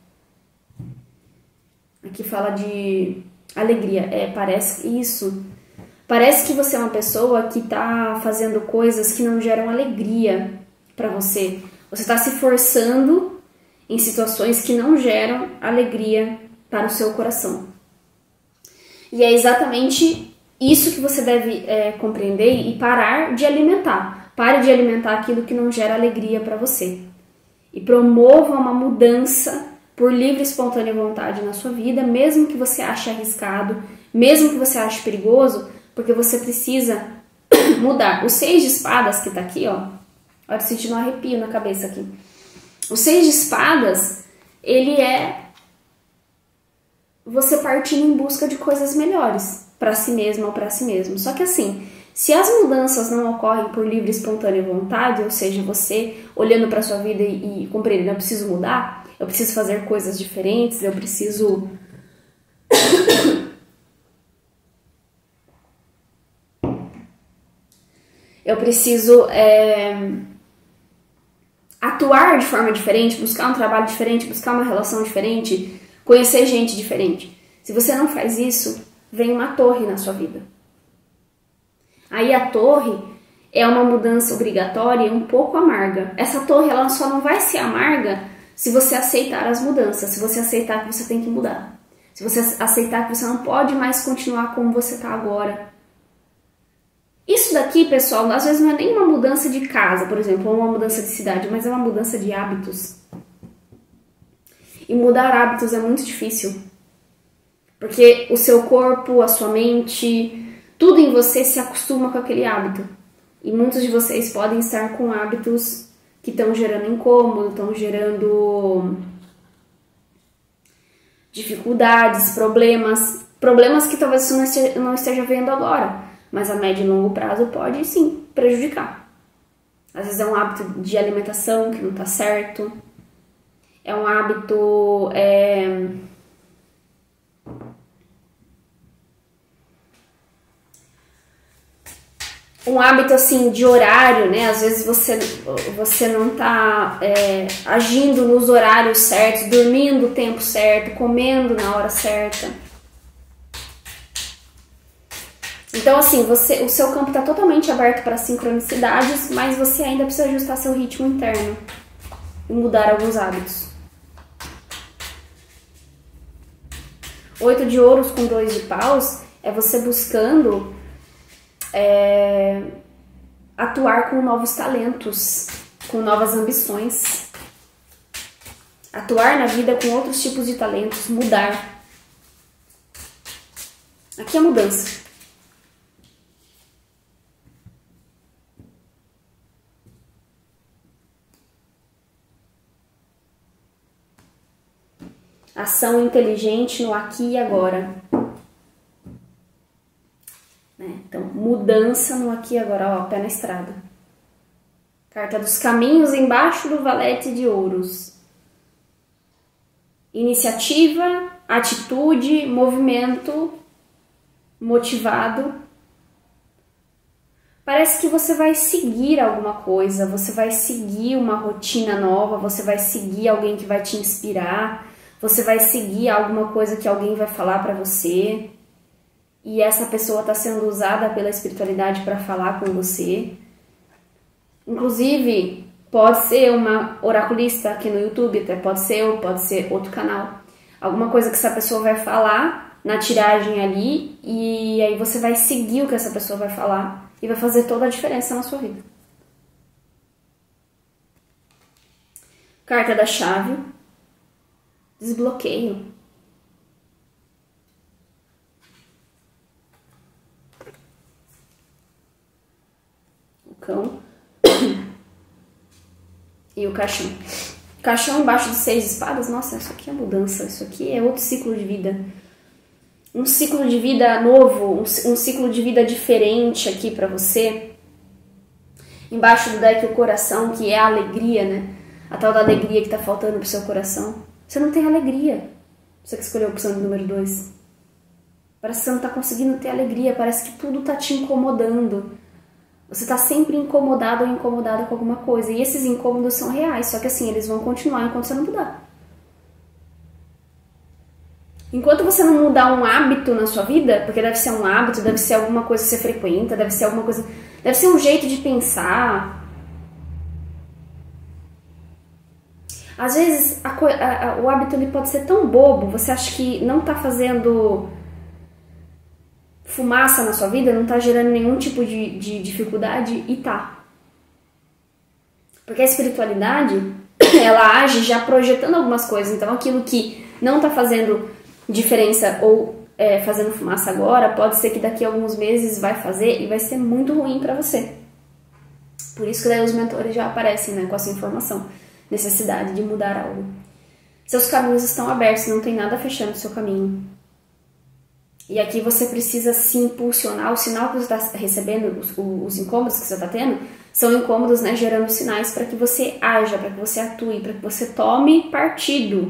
Aqui fala de alegria. É, parece isso. Parece que você é uma pessoa que tá fazendo coisas que não geram alegria pra você. Você tá se forçando em situações que não geram alegria para o seu coração. E é exatamente isso que você deve é, compreender e parar de alimentar. Pare de alimentar aquilo que não gera alegria para você. E promova uma mudança por livre e espontânea vontade na sua vida, mesmo que você ache arriscado, mesmo que você ache perigoso, porque você precisa mudar. O seis de espadas que tá aqui, ó, olha, sentindo um arrepio na cabeça aqui. O seis de espadas, ele é você partindo em busca de coisas melhores para si mesmo ou para si mesmo. Só que assim, se as mudanças não ocorrem por livre e espontânea vontade, ou seja, você olhando para sua vida e, e compreendendo, eu preciso mudar, eu preciso fazer coisas diferentes, eu preciso eu preciso é, atuar de forma diferente, buscar um trabalho diferente, buscar uma relação diferente, conhecer gente diferente. Se você não faz isso, vem uma torre na sua vida. Aí a torre é uma mudança obrigatória e um pouco amarga. Essa torre ela só não vai ser amarga se você aceitar as mudanças, se você aceitar que você tem que mudar. Se você aceitar que você não pode mais continuar como você está agora. Isso daqui, pessoal, às vezes não é nem uma mudança de casa, por exemplo, ou uma mudança de cidade, mas é uma mudança de hábitos. E mudar hábitos é muito difícil. Porque o seu corpo, a sua mente, tudo em você se acostuma com aquele hábito. E muitos de vocês podem estar com hábitos que estão gerando incômodo, estão gerando dificuldades, problemas. Problemas que talvez você não esteja vendo agora, mas a médio e longo prazo pode sim prejudicar. Às vezes é um hábito de alimentação que não está certo. É um hábito... É... Um hábito, assim, de horário, né? Às vezes você, você não tá é, agindo nos horários certos, dormindo o tempo certo, comendo na hora certa. Então, assim, você, o seu campo está totalmente aberto para sincronicidades, mas você ainda precisa ajustar seu ritmo interno e mudar alguns hábitos. Oito de ouros com dois de paus é você buscando... É, atuar com novos talentos, com novas ambições, atuar na vida com outros tipos de talentos, mudar. Aqui é mudança. Ação inteligente no aqui e agora. Então, mudança no aqui e agora, ó, pé na estrada. Carta dos caminhos embaixo do valete de ouros. Iniciativa, atitude, movimento motivado. Parece que você vai seguir alguma coisa, você vai seguir uma rotina nova, você vai seguir alguém que vai te inspirar, você vai seguir alguma coisa que alguém vai falar pra você. E essa pessoa está sendo usada pela espiritualidade para falar com você. Inclusive, pode ser uma oraculista aqui no YouTube, até pode ser eu, pode ser outro canal. Alguma coisa que essa pessoa vai falar na tiragem ali, e aí você vai seguir o que essa pessoa vai falar e vai fazer toda a diferença na sua vida. Carta da chave. Desbloqueio. Cão e o caixão. Caixão embaixo de seis espadas. Nossa, isso aqui é mudança. Isso aqui é outro ciclo de vida. Um ciclo de vida novo, um, um ciclo de vida diferente aqui pra você. Embaixo do deck o coração, que é a alegria, né? A tal da alegria que tá faltando pro seu coração. Você não tem alegria. Você que escolheu a opção do número dois. Parece que você não tá conseguindo ter alegria. Parece que tudo tá te incomodando. Você está sempre incomodado ou incomodada com alguma coisa. E esses incômodos são reais, só que assim, eles vão continuar enquanto você não mudar. Enquanto você não mudar um hábito na sua vida, porque deve ser um hábito, deve ser alguma coisa que você frequenta, deve ser alguma coisa... Deve ser um jeito de pensar. Às vezes, a, a, a, o hábito ele pode ser tão bobo, você acha que não está fazendo... fumaça na sua vida, não tá gerando nenhum tipo de, de dificuldade, e tá. Porque a espiritualidade, ela age já projetando algumas coisas. Então aquilo que não tá fazendo diferença ou é, fazendo fumaça agora, pode ser que daqui a alguns meses vai fazer e vai ser muito ruim pra você. Por isso que daí os mentores já aparecem, né, com essa informação. Necessidade de mudar algo. Seus caminhos estão abertos, não tem nada fechando o seu caminho. E aqui você precisa se impulsionar. O sinal que você está recebendo, os, os incômodos que você está tendo, são incômodos, né, gerando sinais para que você haja, para que você atue, para que você tome partido.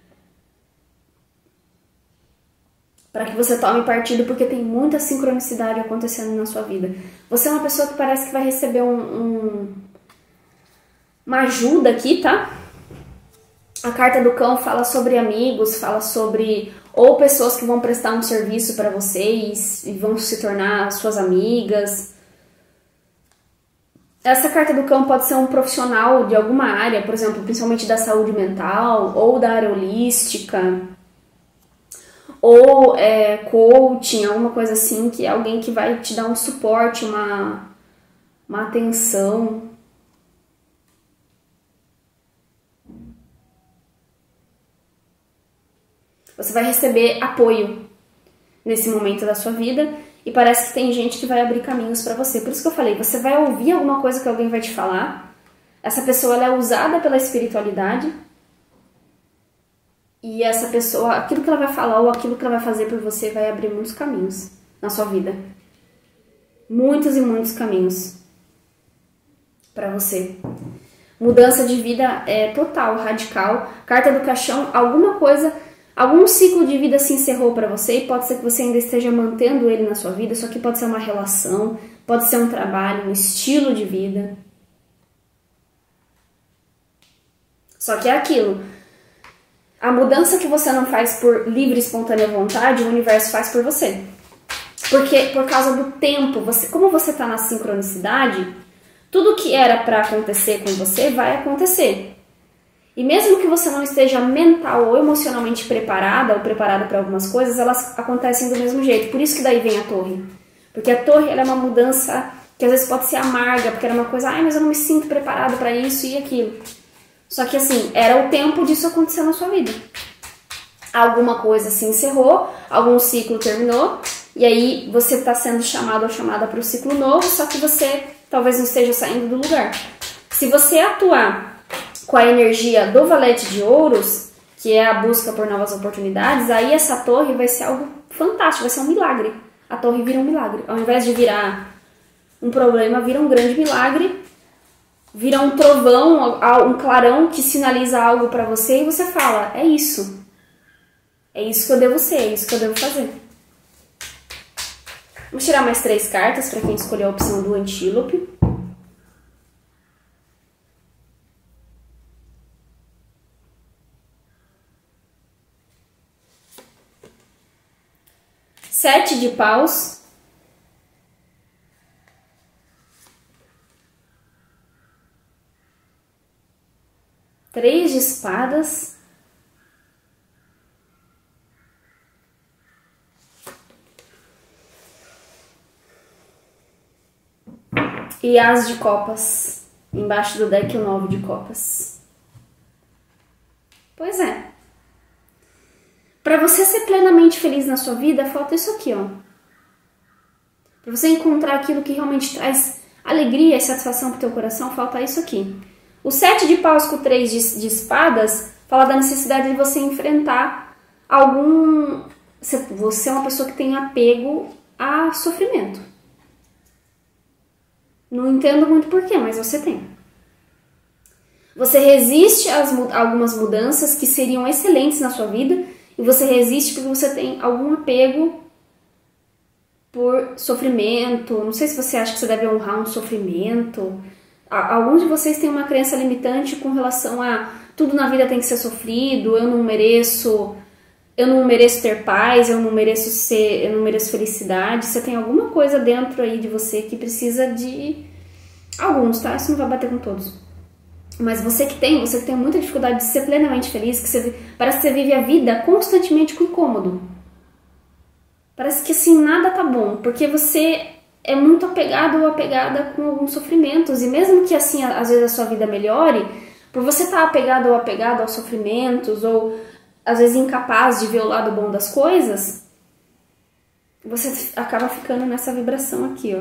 Para que você tome partido, porque tem muita sincronicidade acontecendo na sua vida. Você é uma pessoa que parece que vai receber um, um, uma ajuda aqui, tá? A carta do cão fala sobre amigos, fala sobre ou pessoas que vão prestar um serviço para vocês e vão se tornar suas amigas. Essa carta do cão pode ser um profissional de alguma área, por exemplo, principalmente da saúde mental ou da área holística, ou é, coaching, alguma coisa assim, que é alguém que vai te dar um suporte, uma, uma atenção. Você vai receber apoio nesse momento da sua vida e parece que tem gente que vai abrir caminhos para você. Por isso que eu falei, você vai ouvir alguma coisa que alguém vai te falar, essa pessoa ela é usada pela espiritualidade e essa pessoa, aquilo que ela vai falar ou aquilo que ela vai fazer por você vai abrir muitos caminhos na sua vida. Muitos e muitos caminhos para você. Mudança de vida é total, radical. Carta do caixão, alguma coisa... Algum ciclo de vida se encerrou para você e pode ser que você ainda esteja mantendo ele na sua vida, isso aqui pode ser uma relação, pode ser um trabalho, um estilo de vida. Só que é aquilo, a mudança que você não faz por livre e espontânea vontade, o universo faz por você. Porque por causa do tempo, você, como você está na sincronicidade, tudo que era para acontecer com você vai acontecer. E mesmo que você não esteja mental ou emocionalmente preparada ou preparada para algumas coisas, elas acontecem do mesmo jeito. Por isso que daí vem a torre. Porque a torre ela é uma mudança que às vezes pode ser amarga, porque era uma coisa, ai, mas eu não me sinto preparada para isso e aquilo. Só que assim, era o tempo disso acontecer na sua vida. Alguma coisa se encerrou, algum ciclo terminou, e aí você está sendo chamado ou chamada para o ciclo novo, só que você talvez não esteja saindo do lugar. Se você atuar com a energia do valete de ouros, que é a busca por novas oportunidades, aí essa torre vai ser algo fantástico, vai ser um milagre. A torre vira um milagre. Ao invés de virar um problema, vira um grande milagre, vira um trovão, um clarão que sinaliza algo para você e você fala, é isso. É isso que eu devo ser, é isso que eu devo fazer. Vamos tirar mais três cartas para quem escolheu a opção do antílope. Sete de paus. Três de espadas. E as de copas. Embaixo do deck o nove de copas. Pois é. Para você ser plenamente feliz na sua vida, falta isso aqui, ó. Para você encontrar aquilo que realmente traz alegria e satisfação pro teu coração, falta isso aqui. O sete de paus com o três de, de espadas fala da necessidade de você enfrentar algum... Você é uma pessoa que tem apego a sofrimento. Não entendo muito porquê, mas você tem. Você resiste a algumas mudanças que seriam excelentes na sua vida e você resiste porque você tem algum apego por sofrimento. Não sei se você acha que você deve honrar um sofrimento. Alguns de vocês têm uma crença limitante com relação a tudo na vida tem que ser sofrido, eu não mereço, eu não mereço ter paz, eu não mereço ser, eu não mereço felicidade. Você tem alguma coisa dentro aí de você que precisa de alguns, tá? Isso não vai bater com todos. Mas você que tem, você que tem muita dificuldade de ser plenamente feliz, que você, parece que você vive a vida constantemente com incômodo. Parece que assim, nada tá bom, porque você é muito apegado ou apegada com alguns sofrimentos. E mesmo que assim, às vezes a sua vida melhore, por você estar apegado ou apegado aos sofrimentos, ou às vezes incapaz de ver o lado bom das coisas, você acaba ficando nessa vibração aqui, ó.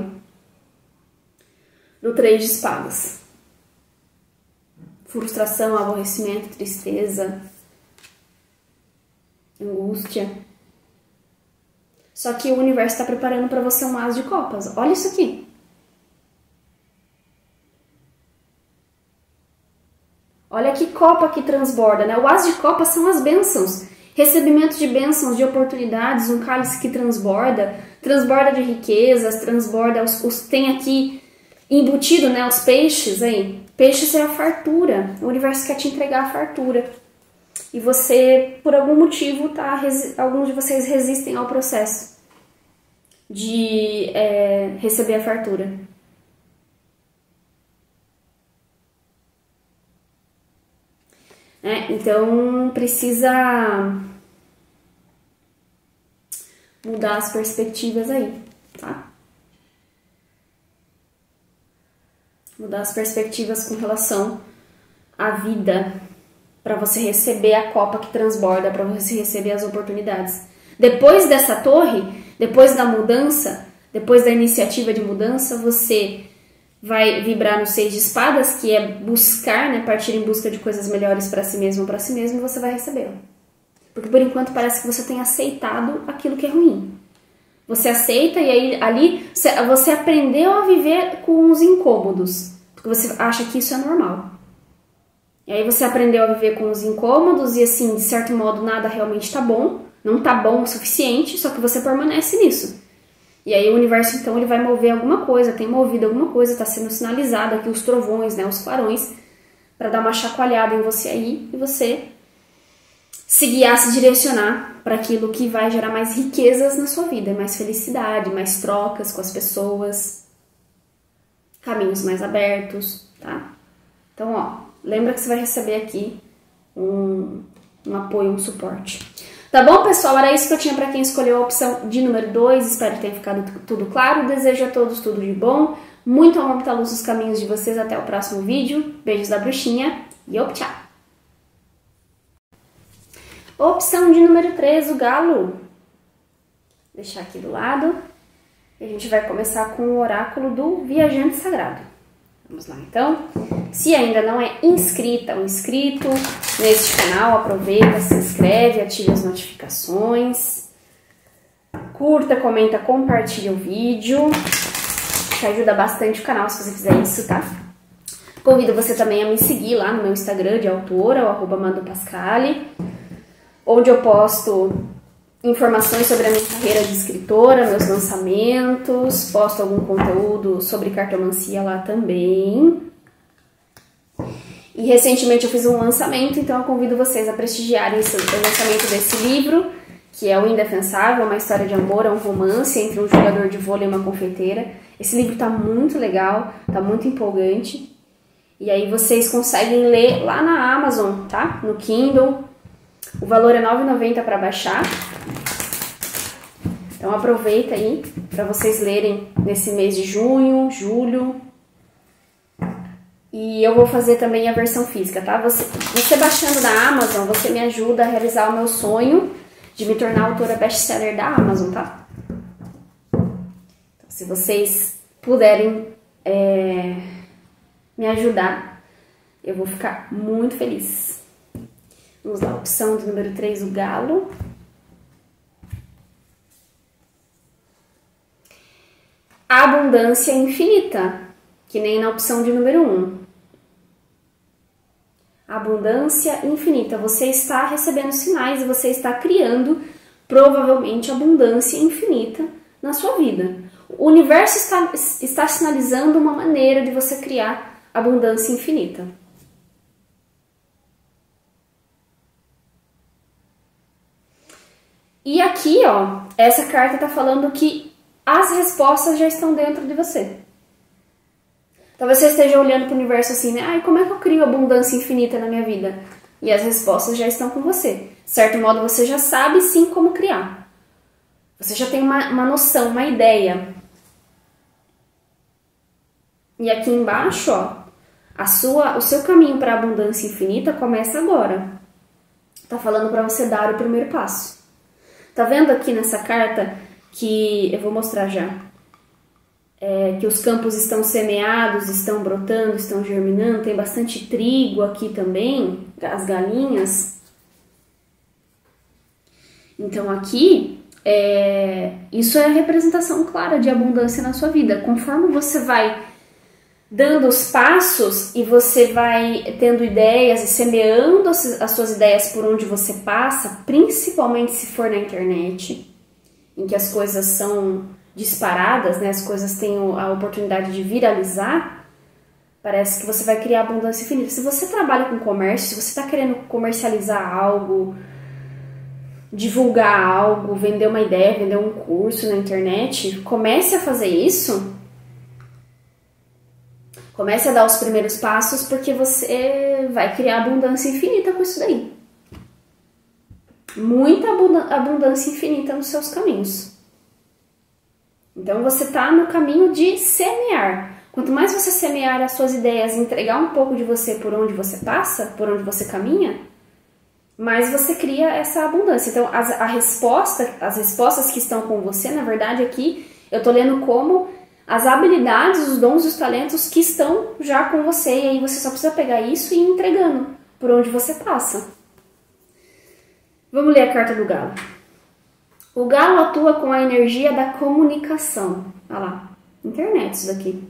Do três de espadas. Frustração, aborrecimento, tristeza, angústia. Só que o universo está preparando para você um as de copas. Olha isso aqui. Olha que copa que transborda, né? O as de copas são as bênçãos. Recebimento de bênçãos, de oportunidades, um cálice que transborda. Transborda de riquezas, transborda... Os, os, tem aqui embutido, né, os peixes aí. Peixes é a fartura. O universo quer te entregar a fartura. E você, por algum motivo, tá, alguns de vocês resistem ao processo de é, receber a fartura. É, então, precisa mudar as perspectivas aí, tá? Mudar as perspectivas com relação à vida, para você receber a copa que transborda, para você receber as oportunidades. Depois dessa torre, depois da mudança, depois da iniciativa de mudança, você vai vibrar no seis de espadas, que é buscar, né, partir em busca de coisas melhores para si mesmo, para si mesmo, e você vai recebê-la. Porque por enquanto parece que você tem aceitado aquilo que é ruim. Você aceita e aí ali você aprendeu a viver com os incômodos, porque você acha que isso é normal. E aí você aprendeu a viver com os incômodos e assim, de certo modo, nada realmente tá bom, não tá bom o suficiente, só que você permanece nisso. E aí o universo, então, ele vai mover alguma coisa, tem movido alguma coisa, tá sendo sinalizado aqui os trovões, né, os clarões, para dar uma chacoalhada em você aí e você se guiar, se direcionar para aquilo que vai gerar mais riquezas na sua vida, mais felicidade, mais trocas com as pessoas, caminhos mais abertos, tá? Então, ó, lembra que você vai receber aqui um, um apoio, um suporte. Tá bom, pessoal? Era isso que eu tinha para quem escolheu a opção de número dois. Espero que tenha ficado tudo claro. Desejo a todos tudo de bom. Muito amor, muita luz nos caminhos de vocês. Até o próximo vídeo. Beijos da bruxinha e op, tchau! Opção de número três, o galo. Vou deixar aqui do lado. E a gente vai começar com o oráculo do viajante sagrado. Vamos lá, então. Se ainda não é inscrita ou inscrito neste canal, aproveita, se inscreve, ative as notificações. Curta, comenta, compartilha o vídeo. Que ajuda bastante o canal se você fizer isso, tá? Convido você também a me seguir lá no meu Instagram de autora, o arroba Mando Pascali, onde eu posto informações sobre a minha carreira de escritora, meus lançamentos, posto algum conteúdo sobre cartomancia lá também. E recentemente eu fiz um lançamento, então eu convido vocês a prestigiarem esse, o lançamento desse livro, que é O Indefensável, uma história de amor, é um romance entre um jogador de vôlei e uma confeiteira. Esse livro tá muito legal, tá muito empolgante. E aí vocês conseguem ler lá na Amazon, tá? No Kindle. O valor é nove reais e noventa centavos para baixar. Então aproveita aí para vocês lerem nesse mês de junho, julho. E eu vou fazer também a versão física, tá? Você, você baixando na Amazon, você me ajuda a realizar o meu sonho de me tornar autora best-seller da Amazon, tá? Então, se vocês puderem é, me ajudar, eu vou ficar muito feliz. Vamos lá, opção de número três, o galo. A abundância infinita, que nem na opção de número um. Abundância infinita. Você está recebendo sinais e você está criando, provavelmente, abundância infinita na sua vida. O universo está, está sinalizando uma maneira de você criar abundância infinita. E aqui, ó, essa carta está falando que as respostas já estão dentro de você. Talvez você esteja olhando para o universo assim, né? Ai, como é que eu crio abundância infinita na minha vida? E as respostas já estão com você. De certo modo, você já sabe sim como criar. Você já tem uma, uma noção, uma ideia. E aqui embaixo, ó, a sua, o seu caminho para a abundância infinita começa agora. Tá falando para você dar o primeiro passo. Tá vendo aqui nessa carta que eu vou mostrar já? É, que os campos estão semeados, estão brotando, estão germinando. Tem bastante trigo aqui também, as galinhas. Então aqui, é, isso é a representação clara de abundância na sua vida. Conforme você vai dando os passos e você vai tendo ideias e semeando as suas ideias por onde você passa, principalmente se for na internet, em que as coisas são disparadas, né? As coisas têm a oportunidade de viralizar, parece que você vai criar abundância infinita. Se você trabalha com comércio, se você está querendo comercializar algo, divulgar algo, vender uma ideia, vender um curso na internet, comece a fazer isso. Comece a dar os primeiros passos, porque você vai criar abundância infinita com isso daí. Muita abundância infinita nos seus caminhos. Então você está no caminho de semear. Quanto mais você semear as suas ideias, entregar um pouco de você por onde você passa, por onde você caminha, mais você cria essa abundância. Então as, a resposta, as respostas que estão com você, na verdade aqui, eu estou lendo como as habilidades, os dons e os talentos que estão já com você, e aí você só precisa pegar isso e ir entregando por onde você passa. Vamos ler a carta do galo. O galo atua com a energia da comunicação. Olha lá, internet isso daqui.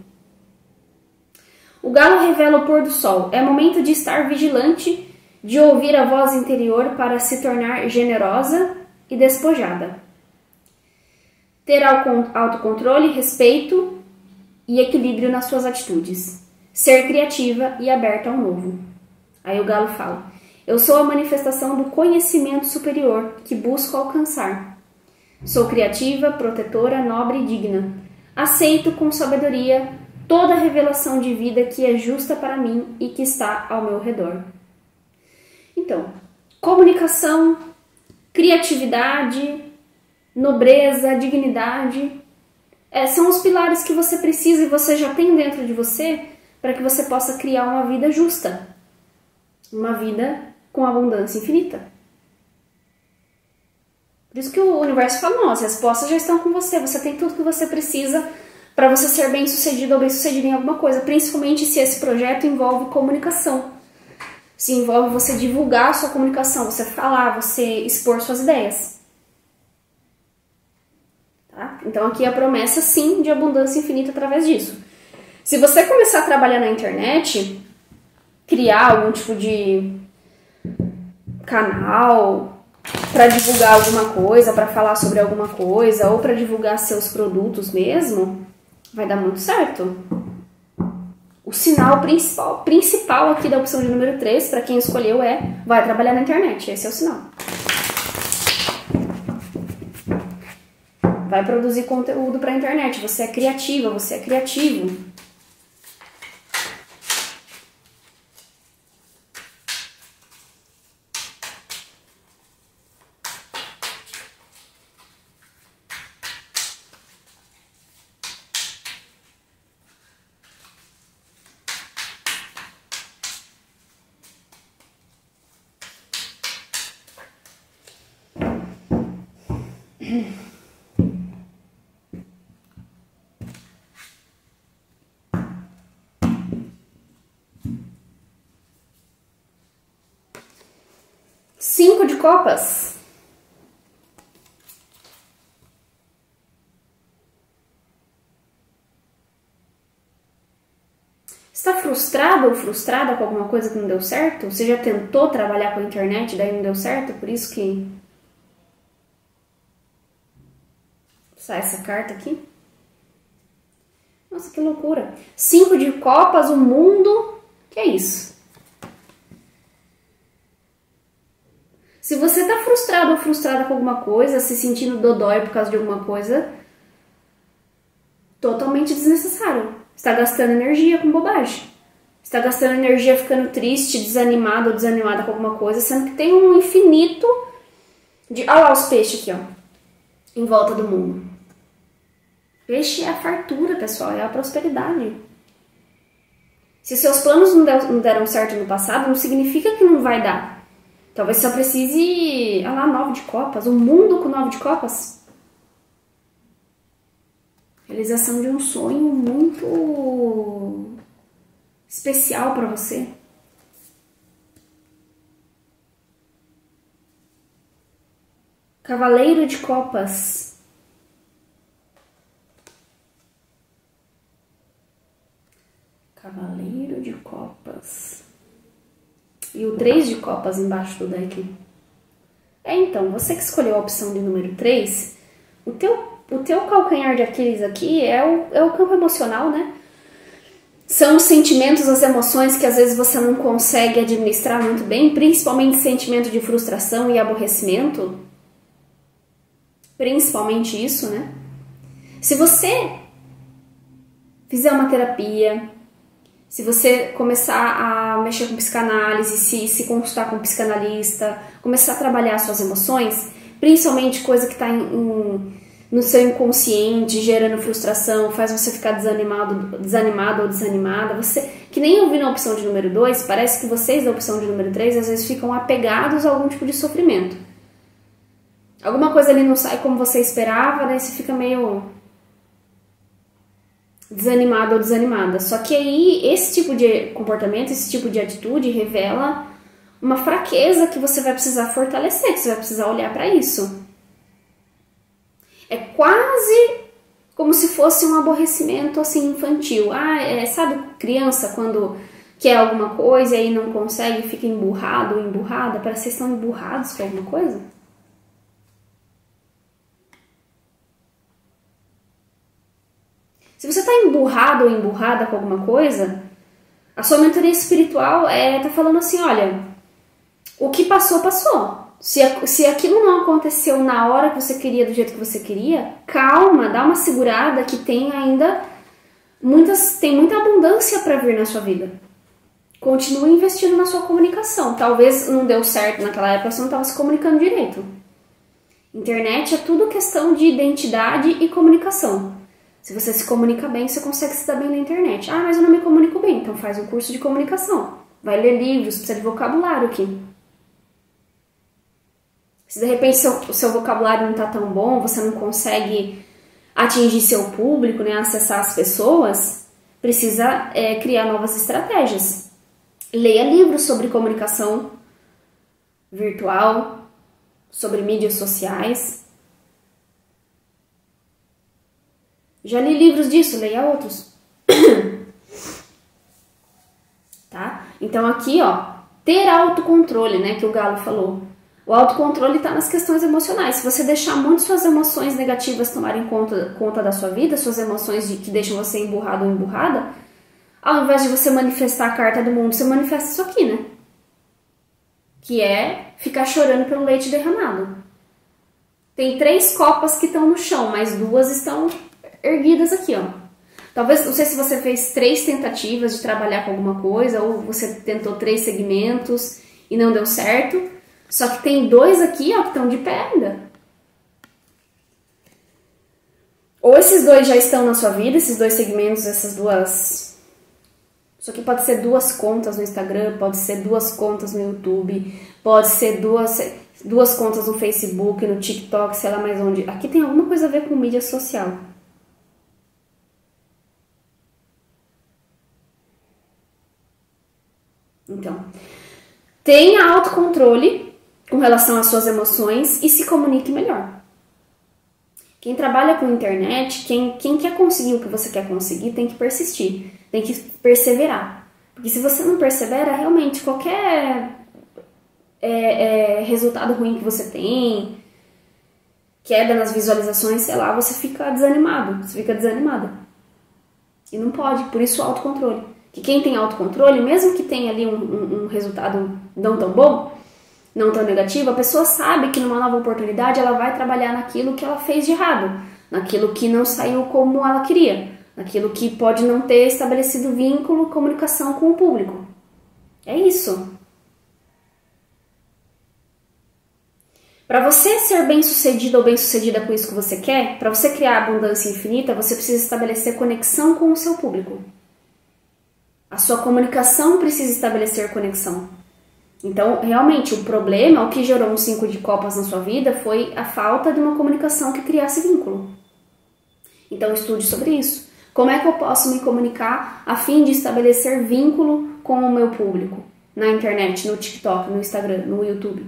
O galo revela o pôr do sol. É momento de estar vigilante, de ouvir a voz interior para se tornar generosa e despojada. Ter autocontrole, respeito e equilíbrio nas suas atitudes. Ser criativa e aberta ao novo. Aí o galo fala: eu sou a manifestação do conhecimento superior que busco alcançar. Sou criativa, protetora, nobre e digna. Aceito com sabedoria toda a revelação de vida que é justa para mim e que está ao meu redor. Então, comunicação, criatividade, nobreza, dignidade, é, são os pilares que você precisa e você já tem dentro de você para que você possa criar uma vida justa, uma vida com abundância infinita. Por isso que o universo fala: não, as respostas já estão com você, você tem tudo que você precisa para você ser bem sucedido ou bem sucedido em alguma coisa, principalmente se esse projeto envolve comunicação, se envolve você divulgar a sua comunicação, você falar, você expor suas ideias. Tá? Então aqui a promessa, sim, de abundância infinita através disso. Se você começar a trabalhar na internet, criar algum tipo de canal para divulgar alguma coisa, para falar sobre alguma coisa, ou para divulgar seus produtos mesmo, vai dar muito certo. O sinal principal, principal aqui da opção de número três, para quem escolheu, é: vai trabalhar na internet. Esse é o sinal. Vai produzir conteúdo para a internet. Você é criativa, você é criativo. Cinco de copas. Está frustrado ou frustrada com alguma coisa que não deu certo? Você já tentou trabalhar com a internet, daí não deu certo? Por isso que sai essa carta aqui. Nossa, que loucura. Cinco de copas, o mundo. Que é isso? Se você está frustrado ou frustrada com alguma coisa, se sentindo dodói por causa de alguma coisa, totalmente desnecessário. Está gastando energia com bobagem. Está gastando energia ficando triste, desanimado ou desanimada com alguma coisa, sendo que tem um infinito de... Olha lá os peixes aqui, ó. em volta do mundo. Peixe é a fartura, pessoal, é a prosperidade. Se seus planos não, deu, não deram certo no passado, não significa que não vai dar. Talvez só precise, ah lá, nove de copas, um mundo com nove de copas. Realização de um sonho muito especial para você. Cavaleiro de copas. Cavaleiro de copas. E o três de copas embaixo do deck. É, então, você que escolheu a opção de número três, o teu, o teu calcanhar de Aquiles aqui é o, é o campo emocional, né? São os sentimentos, as emoções que às vezes você não consegue administrar muito bem, principalmente sentimento de frustração e aborrecimento. Principalmente isso, né? Se você fizer uma terapia, se você começar a mexer com psicanálise, se, se consultar com um psicanalista, começar a trabalhar suas emoções, principalmente coisa que está no seu inconsciente, gerando frustração, faz você ficar desanimado, desanimado ou desanimada, você, que nem eu vi na opção de número dois, parece que vocês da opção de número três às vezes ficam apegados a algum tipo de sofrimento. Alguma coisa ali não sai como você esperava, daí você fica meio desanimado ou desanimada. Só que aí, esse tipo de comportamento, esse tipo de atitude revela uma fraqueza que você vai precisar fortalecer, que você vai precisar olhar para isso. É quase como se fosse um aborrecimento assim infantil. Ah, é, sabe criança quando quer alguma coisa e aí não consegue, fica emburrado ou emburrada? Parece que vocês estão emburrados com alguma coisa. Se você está emburrado ou emburrada com alguma coisa, a sua mentoria espiritual é, tá falando assim, olha, o que passou, passou. Se, se aquilo não aconteceu na hora que você queria, do jeito que você queria, calma, dá uma segurada que tem ainda muitas, tem muita abundância para vir na sua vida. Continue investindo na sua comunicação. Talvez não deu certo naquela época, você não estava se comunicando direito. Internet é tudo questão de identidade e comunicação. Se você se comunica bem, você consegue se dar bem na internet. Ah, mas eu não me comunico bem. Então faz um curso de comunicação. Vai ler livros, precisa de vocabulário aqui. Se de repente seu, o seu vocabulário não está tão bom, você não consegue atingir seu público, né, acessar as pessoas, precisa é, criar novas estratégias. Leia livros sobre comunicação virtual, sobre mídias sociais. Já li livros disso, leia outros. Tá? Então aqui, ó, ter autocontrole, né, que o Galo falou. O autocontrole está nas questões emocionais. Se você deixar muito suas emoções negativas tomarem conta, conta da sua vida, suas emoções de, que deixam você emburrado ou emburrada, ao invés de você manifestar a carta do mundo, você manifesta isso aqui, né? Que é ficar chorando pelo leite derramado. Tem três copas que estão no chão, mas duas estão erguidas aqui, ó. Talvez, não sei se você fez três tentativas de trabalhar com alguma coisa, ou você tentou três segmentos e não deu certo. Só que tem dois aqui, ó, que estão de pé ainda. Ou esses dois já estão na sua vida, esses dois segmentos, essas duas... Isso aqui pode ser duas contas no Instagram, pode ser duas contas no YouTube, pode ser duas, duas contas no Facebook, no TikTok, sei lá mais onde. Aqui tem alguma coisa a ver com mídia social. Então, tenha autocontrole com relação às suas emoções e se comunique melhor. Quem trabalha com internet, quem, quem quer conseguir o que você quer conseguir, tem que persistir, tem que perseverar. Porque se você não persevera, realmente, qualquer é, é, resultado ruim que você tem, queda nas visualizações, sei lá, você fica desanimado, você fica desanimada. E não pode, por isso o autocontrole. Que quem tem autocontrole, mesmo que tenha ali um, um, um resultado não tão bom, não tão negativo, a pessoa sabe que numa nova oportunidade ela vai trabalhar naquilo que ela fez de errado, naquilo que não saiu como ela queria, naquilo que pode não ter estabelecido vínculo, comunicação com o público. É isso. Para você ser bem-sucedido ou bem-sucedida com isso que você quer, para você criar abundância infinita, você precisa estabelecer conexão com o seu público. A sua comunicação precisa estabelecer conexão. Então, realmente, o problema, o que gerou um cinco de copas na sua vida, foi a falta de uma comunicação que criasse vínculo. Então, estude sobre isso. Como é que eu posso me comunicar a fim de estabelecer vínculo com o meu público? Na internet, no TikTok, no Instagram, no YouTube.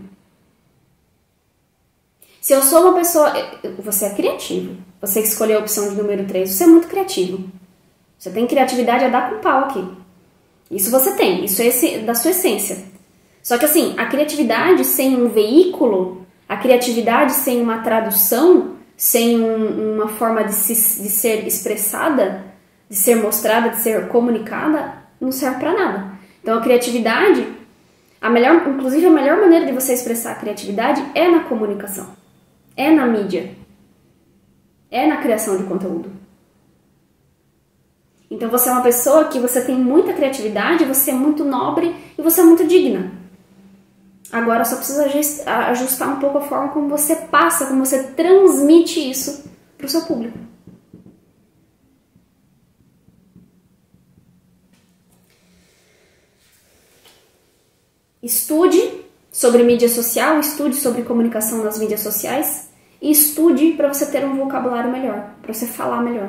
Se eu sou uma pessoa... Você é criativo. Você que escolheu a opção de número três, você é muito criativo. Você tem criatividade a dar com pau aqui. Isso você tem, isso é da sua essência. Só que assim, a criatividade sem um veículo, a criatividade sem uma tradução, sem um, uma forma de, se, de ser expressada, de ser mostrada, de ser comunicada, não serve para nada. Então a criatividade, a melhor, inclusive a melhor maneira de você expressar a criatividade é na comunicação, é na mídia, é na criação de conteúdo. Então você é uma pessoa que você tem muita criatividade, você é muito nobre e você é muito digna. Agora só precisa ajustar um pouco a forma como você passa, como você transmite isso para o seu público. Estude sobre mídia social, estude sobre comunicação nas mídias sociais e estude para você ter um vocabulário melhor, para você falar melhor.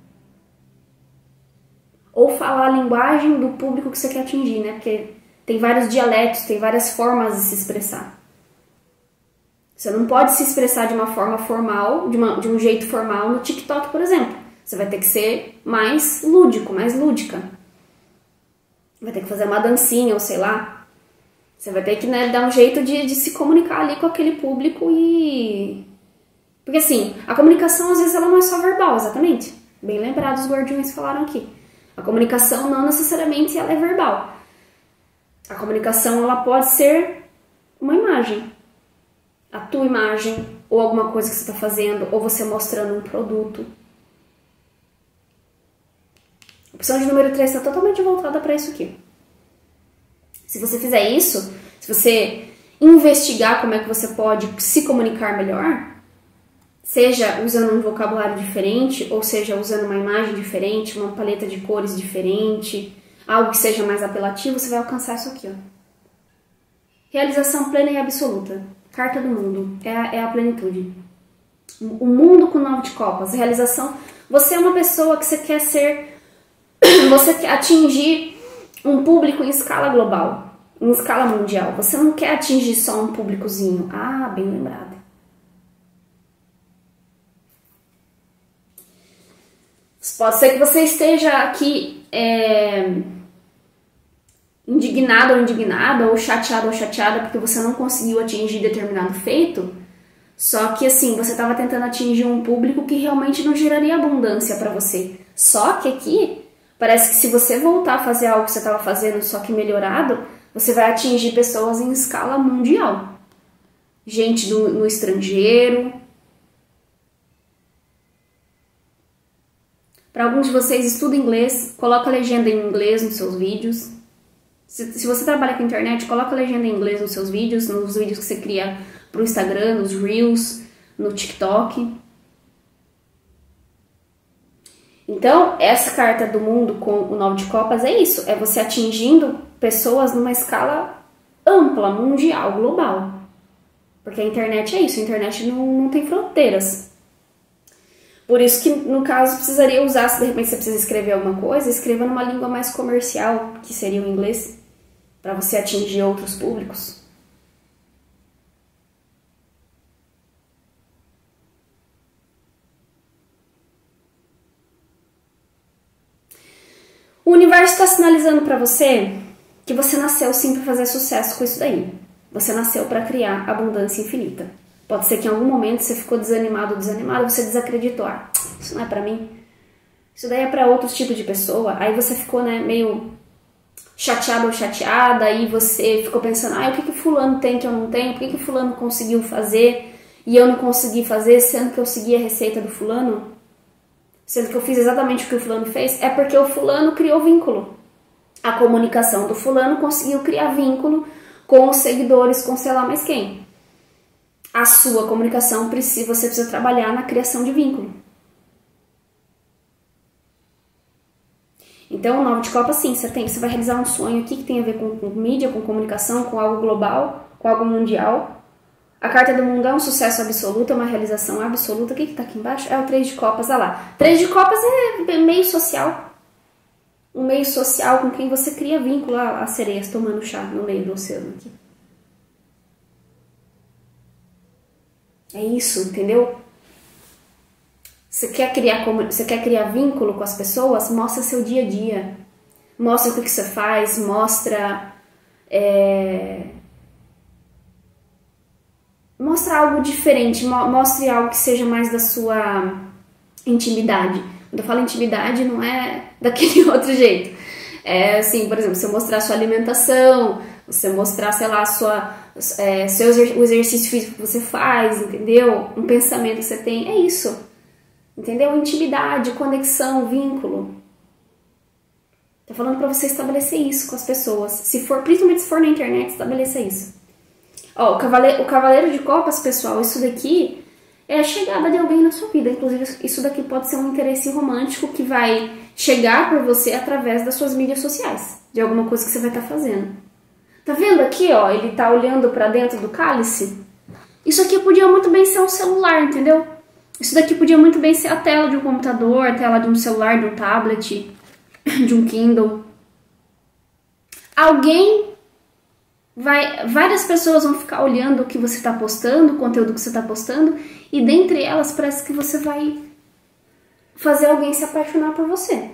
Ou falar a linguagem do público que você quer atingir, né? Porque tem vários dialetos, tem várias formas de se expressar. Você não pode se expressar de uma forma formal, de, uma, de um jeito formal no TikTok, por exemplo. Você vai ter que ser mais lúdico, mais lúdica. Vai ter que fazer uma dancinha, ou sei lá. Você vai ter que, né, dar um jeito de, de se comunicar ali com aquele público e... Porque assim, a comunicação às vezes ela não é só verbal, exatamente. Bem lembrado, os guardiões falaram aqui. A comunicação não necessariamente ela é verbal. A comunicação ela pode ser uma imagem. A tua imagem, ou alguma coisa que você está fazendo, ou você mostrando um produto. A opção de número três está totalmente voltada para isso aqui. Se você fizer isso, se você investigar como é que você pode se comunicar melhor, seja usando um vocabulário diferente, ou seja usando uma imagem diferente, uma paleta de cores diferente, algo que seja mais apelativo, você vai alcançar isso aqui, ó. Realização plena e absoluta. Carta do mundo. É a, é a plenitude. O mundo com nove de copas. Realização. Você é uma pessoa que você quer ser... Você quer atingir um público em escala global. Em escala mundial. Você não quer atingir só um públicozinho. Ah, bem lembrado. Pode ser que você esteja aqui é, indignado ou indignada, ou chateado ou chateada porque você não conseguiu atingir determinado feito, só que assim, você estava tentando atingir um público que realmente não geraria abundância para você. Só que aqui, parece que se você voltar a fazer algo que você estava fazendo, só que melhorado, você vai atingir pessoas em escala mundial. Gente do, no estrangeiro. Para alguns de vocês, estuda inglês, coloca a legenda em inglês nos seus vídeos. Se, se você trabalha com internet, coloca a legenda em inglês nos seus vídeos, nos vídeos que você cria para o Instagram, nos Reels, no TikTok. Então, essa carta do mundo com o nove de copas é isso, é você atingindo pessoas numa escala ampla, mundial, global. Porque a internet é isso, a internet não, não tem fronteiras. Por isso que, no caso, precisaria usar, se de repente você precisa escrever alguma coisa, escreva numa língua mais comercial, que seria o inglês, para você atingir outros públicos. O universo está sinalizando para você que você nasceu sim para fazer sucesso com isso daí. Você nasceu para criar abundância infinita. Pode ser que em algum momento você ficou desanimado ou desanimado, você desacreditou. Ah, isso não é pra mim. Isso daí é pra outros tipos de pessoa. Aí você ficou, né, meio chateado ou chateada, aí você ficou pensando, ah, o que que fulano tem que eu não tenho? Por que que fulano conseguiu fazer e eu não consegui fazer, sendo que eu segui a receita do fulano? Sendo que eu fiz exatamente o que o fulano fez? É porque o fulano criou vínculo. A comunicação do fulano conseguiu criar vínculo com os seguidores, com sei lá mais quem. a sua comunicação, precisa, você precisa trabalhar na criação de vínculo. Então, o nove de copas, sim, você, tem, você vai realizar um sonho aqui que tem a ver com, com mídia, com comunicação, com algo global, com algo mundial. A carta do mundo é um sucesso absoluto, é uma realização absoluta. O que que tá aqui embaixo? É o três de copas, olha lá. três de copas é meio social. Um meio social com quem você cria vínculo. As sereias tomando chá no meio do oceano aqui. É isso, entendeu? Você quer criar, você quer criar vínculo com as pessoas? Mostra seu dia a dia. Mostra o que, que você faz, mostra... É... Mostra algo diferente, mostre algo que seja mais da sua intimidade. Quando eu falo intimidade, não é daquele outro jeito. É assim, por exemplo, você mostrar a sua alimentação, você mostrar, sei lá, a sua, é, seu exer o exercício físico que você faz, entendeu? Um pensamento que você tem, é isso. Entendeu? Intimidade, conexão, vínculo. Tô falando pra você estabelecer isso com as pessoas. Se for, principalmente se for na internet, estabeleça isso. Ó, o cavaleiro, o cavaleiro de copas, pessoal, isso daqui é a chegada de alguém na sua vida. Inclusive, isso daqui pode ser um interesse romântico que vai chegar por você através das suas mídias sociais, de alguma coisa que você vai estar fazendo. Tá vendo aqui, ó, ele tá olhando pra dentro do cálice? Isso aqui podia muito bem ser um celular, entendeu? Isso daqui podia muito bem ser a tela de um computador, a tela de um celular, de um tablet, de um Kindle. Alguém vai... Várias pessoas vão ficar olhando o que você está postando, o conteúdo que você está postando, e dentre elas parece que você vai fazer alguém se apaixonar por você.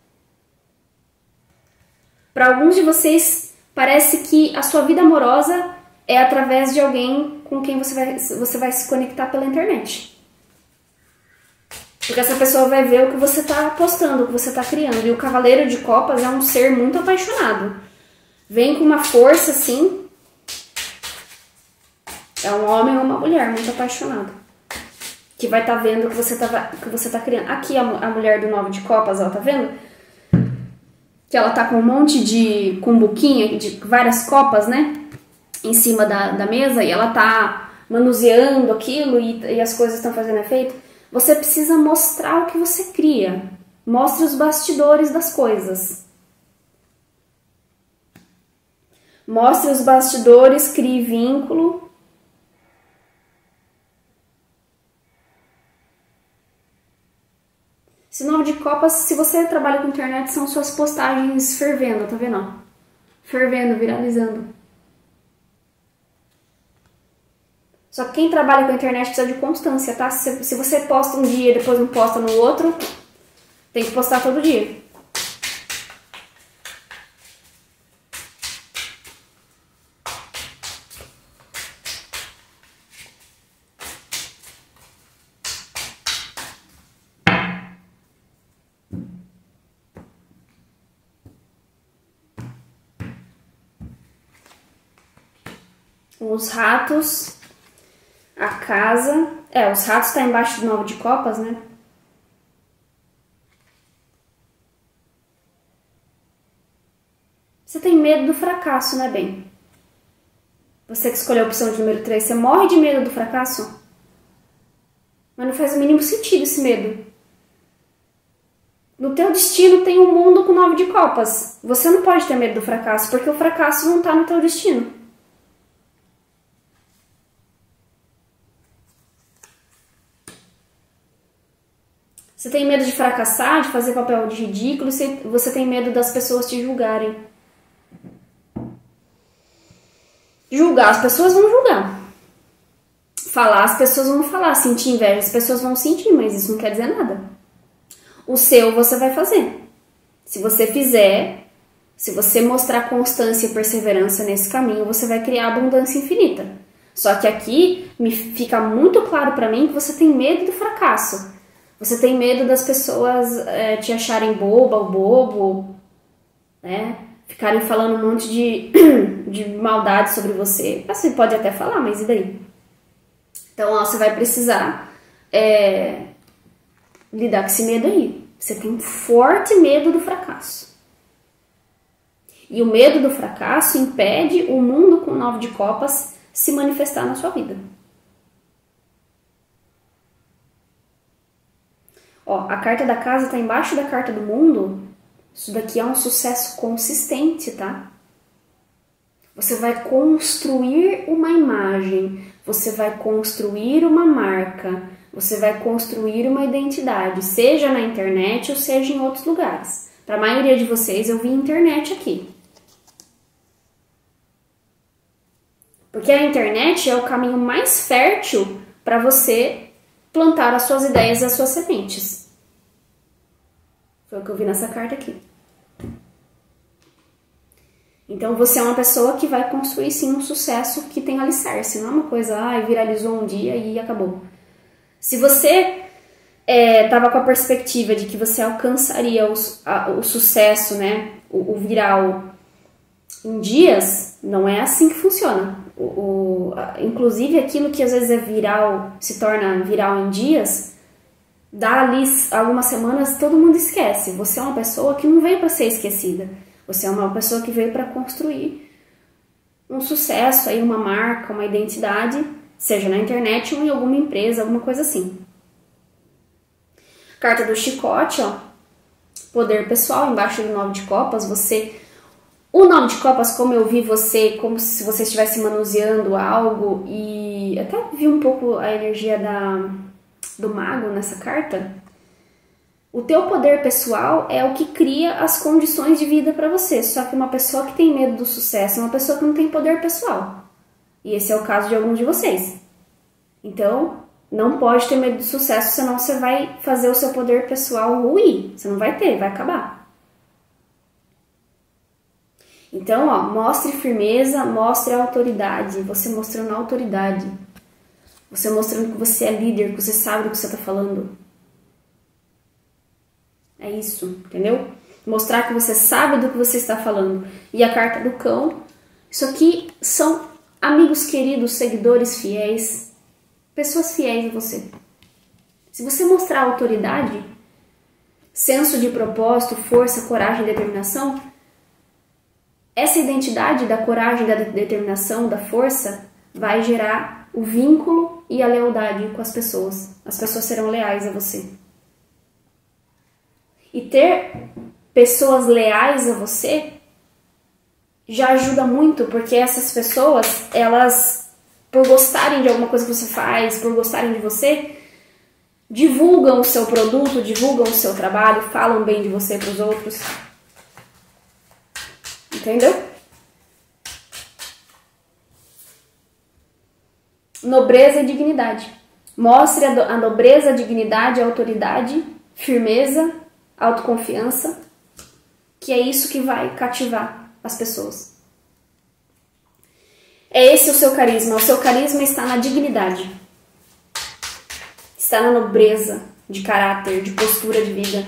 Para alguns de vocês, parece que a sua vida amorosa é através de alguém com quem você vai, você vai se conectar pela internet. Porque essa pessoa vai ver o que você está postando, o que você está criando. E o cavaleiro de copas é um ser muito apaixonado. Vem com uma força assim. É um homem ou uma mulher muito apaixonado. Que vai estar tá vendo o que você está que você tá criando. Aqui a, a mulher do nove de copas, ela tá vendo? Que ela tá com um monte de cumbuquinha, de várias copas, né? Em cima da, da mesa. E ela tá manuseando aquilo e, e as coisas estão fazendo efeito. Você precisa mostrar o que você cria. Mostre os bastidores das coisas. Mostre os bastidores, crie vínculo. Esse nove de copas, se você trabalha com internet, são suas postagens fervendo, tá vendo? Fervendo, viralizando. Só que quem trabalha com a internet precisa de constância, tá? Se, se você posta um dia e depois não posta no outro, tem que postar todo dia. Os ratos... A casa... É, os ratos estão embaixo do nove de copas, né? Você tem medo do fracasso, né, bem? Você que escolheu a opção de número três, você morre de medo do fracasso? Mas não faz o mínimo sentido esse medo. No teu destino tem um mundo com nove de copas. Você não pode ter medo do fracasso, porque o fracasso não está no teu destino. Você tem medo de fracassar, de fazer papel de ridículo, você tem medo das pessoas te julgarem. Julgar, as pessoas vão julgar. Falar, as pessoas vão falar. Sentir inveja, as pessoas vão sentir, mas isso não quer dizer nada. O seu você vai fazer. Se você fizer, se você mostrar constância e perseverança nesse caminho, você vai criar abundância infinita. Só que aqui me fica muito claro pra mim que você tem medo do fracasso. Você tem medo das pessoas é, te acharem boba ou bobo, né? Ficarem falando um monte de, de maldade sobre você. Você pode até falar, mas e daí? Então, ó, você vai precisar é, lidar com esse medo aí. Você tem um forte medo do fracasso. E o medo do fracasso impede o mundo com nove de copas se manifestar na sua vida. Ó, a carta da casa tá embaixo da carta do mundo. Isso daqui é um sucesso consistente, tá? Você vai construir uma imagem, você vai construir uma marca, você vai construir uma identidade, seja na internet ou seja em outros lugares. Para a maioria de vocês, eu vi internet aqui. Porque a internet é o caminho mais fértil para você plantar as suas ideias e as suas sementes. Foi o que eu vi nessa carta aqui. Então você é uma pessoa que vai construir sim um sucesso que tem alicerce, não é uma coisa, ah, viralizou um dia e acabou. Se você estava é, com a perspectiva de que você alcançaria o, a, o sucesso, né, o, o viral em dias, não é assim que funciona. O, o, a, inclusive aquilo que às vezes é viral, se torna viral em dias, dá ali algumas semanas, todo mundo esquece. Você é uma pessoa que não veio para ser esquecida. Você é uma pessoa que veio para construir um sucesso, aí uma marca, uma identidade, seja na internet ou em alguma empresa, alguma coisa assim. Carta do chicote, ó, poder pessoal, embaixo do nove de copas, você... O nove de copas, como eu vi você, como se você estivesse manuseando algo, e até vi um pouco a energia da, do mago nessa carta. O teu poder pessoal é o que cria as condições de vida para você. Só que uma pessoa que tem medo do sucesso é uma pessoa que não tem poder pessoal. E esse é o caso de alguns de vocês. Então, não pode ter medo do sucesso, senão você vai fazer o seu poder pessoal ruir. Você não vai ter, vai acabar. Então, ó, mostre firmeza, mostre autoridade. Você mostrando autoridade. Você mostrando que você é líder, que você sabe do que você está falando. É isso, entendeu? Mostrar que você sabe do que você está falando. E a carta do cão. Isso aqui são amigos queridos, seguidores fiéis. Pessoas fiéis a você. Se você mostrar autoridade, senso de propósito, força, coragem e determinação, essa identidade da coragem, da determinação, da força, vai gerar o vínculo e a lealdade com as pessoas. As pessoas serão leais a você. E ter pessoas leais a você já ajuda muito, porque essas pessoas, elas, por gostarem de alguma coisa que você faz, por gostarem de você, divulgam o seu produto, divulgam o seu trabalho, falam bem de você para os outros. Entendeu? Nobreza e dignidade. Mostre a nobreza, a dignidade, a autoridade, firmeza, autoconfiança, que é isso que vai cativar as pessoas. É esse o seu carisma. O seu carisma está na dignidade. Está na nobreza de caráter, de postura de vida.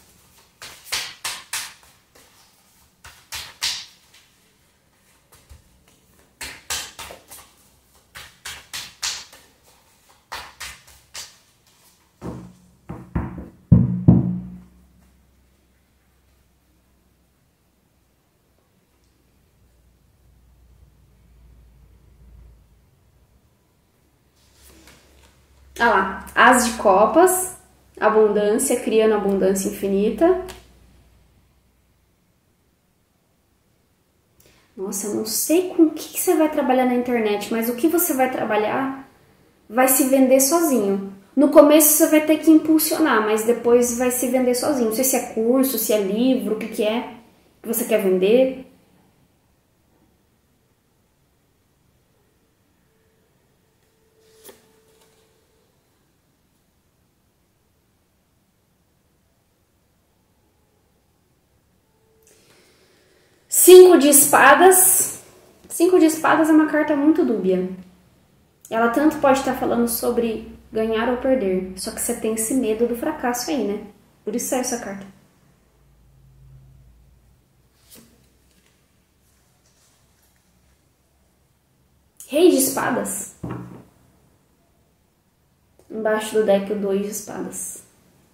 Ah lá, as de copas, abundância, criando abundância infinita. Nossa, eu não sei com o que você vai trabalhar na internet, mas o que você vai trabalhar vai se vender sozinho. No começo você vai ter que impulsionar, mas depois vai se vender sozinho. Não sei se é curso, se é livro, o que que é que você quer vender. Cinco de espadas. Cinco de espadas é uma carta muito dúbia. Ela tanto pode estar falando sobre ganhar ou perder, só que você tem esse medo do fracasso aí, né? Por isso é essa carta. Rei de espadas. Embaixo do deck o dois de espadas.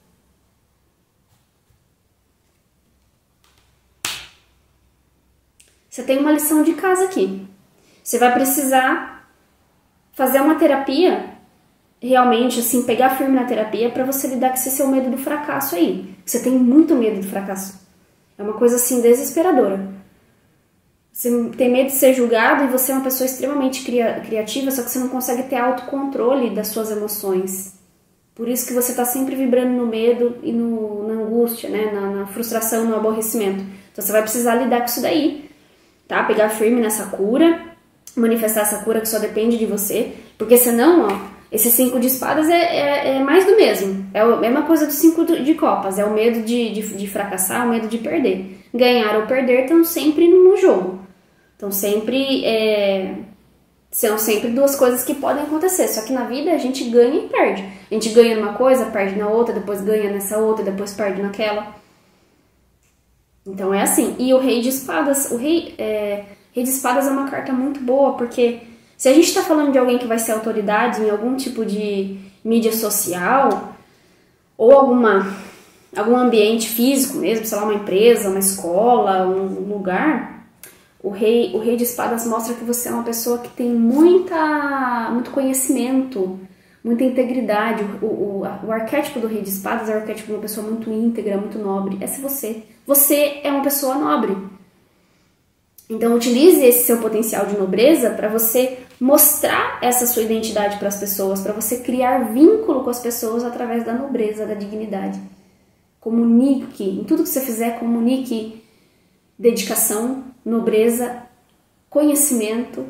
Você tem uma lição de casa aqui. Você vai precisar fazer uma terapia realmente, assim, pegar firme na terapia para você lidar com esse seu medo do fracasso aí. Você tem muito medo do fracasso. É uma coisa, assim, desesperadora. Você tem medo de ser julgado e você é uma pessoa extremamente cria- criativa, só que você não consegue ter autocontrole das suas emoções. Por isso que você está sempre vibrando no medo e no, na angústia, né? Na, na frustração, no aborrecimento. Então você vai precisar lidar com isso daí, tá? Pegar firme nessa cura, manifestar essa cura que só depende de você, porque senão, ó, esse cinco de espadas é, é, é mais do mesmo. É a mesma coisa do cinco de copas, é o medo de, de, de fracassar, o medo de perder. Ganhar ou perder estão sempre no jogo. Então sempre é, são sempre duas coisas que podem acontecer. Só que na vida a gente ganha e perde. A gente ganha numa coisa, perde na outra, depois ganha nessa outra, depois perde naquela. Então é assim. E o rei de espadas, o rei, é, rei de espadas é uma carta muito boa, porque se a gente está falando de alguém que vai ser autoridade em algum tipo de mídia social ou alguma, algum ambiente físico mesmo, sei lá, uma empresa, uma escola, um lugar... O rei, o rei de espadas mostra que você é uma pessoa que tem muita, muito conhecimento, muita integridade. O, o, o arquétipo do rei de espadas é o arquétipo de uma pessoa muito íntegra, muito nobre. Essa é você. Você é uma pessoa nobre. Então utilize esse seu potencial de nobreza para você mostrar essa sua identidade para as pessoas, para você criar vínculo com as pessoas através da nobreza, da dignidade. Comunique, em tudo que você fizer, comunique dedicação, nobreza, conhecimento,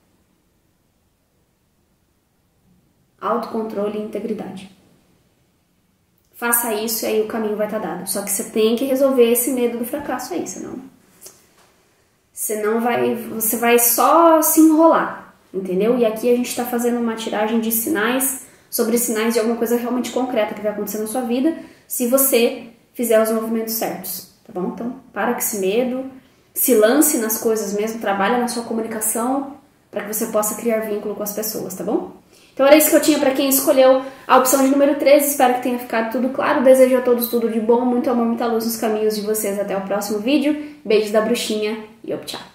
autocontrole e integridade. Faça isso e aí o caminho vai estar dado. Só que você tem que resolver esse medo do fracasso aí, senão, senão vai, você vai só se enrolar, entendeu? E aqui a gente está fazendo uma tiragem de sinais, sobre sinais de alguma coisa realmente concreta que vai acontecer na sua vida, se você fizer os movimentos certos, tá bom? Então, para com esse medo. Se lance nas coisas mesmo, trabalha na sua comunicação para que você possa criar vínculo com as pessoas, tá bom? Então era isso que eu tinha para quem escolheu a opção de número treze, espero que tenha ficado tudo claro, desejo a todos tudo de bom, muito amor, muita luz nos caminhos de vocês, até o próximo vídeo, beijos da bruxinha e op tchau!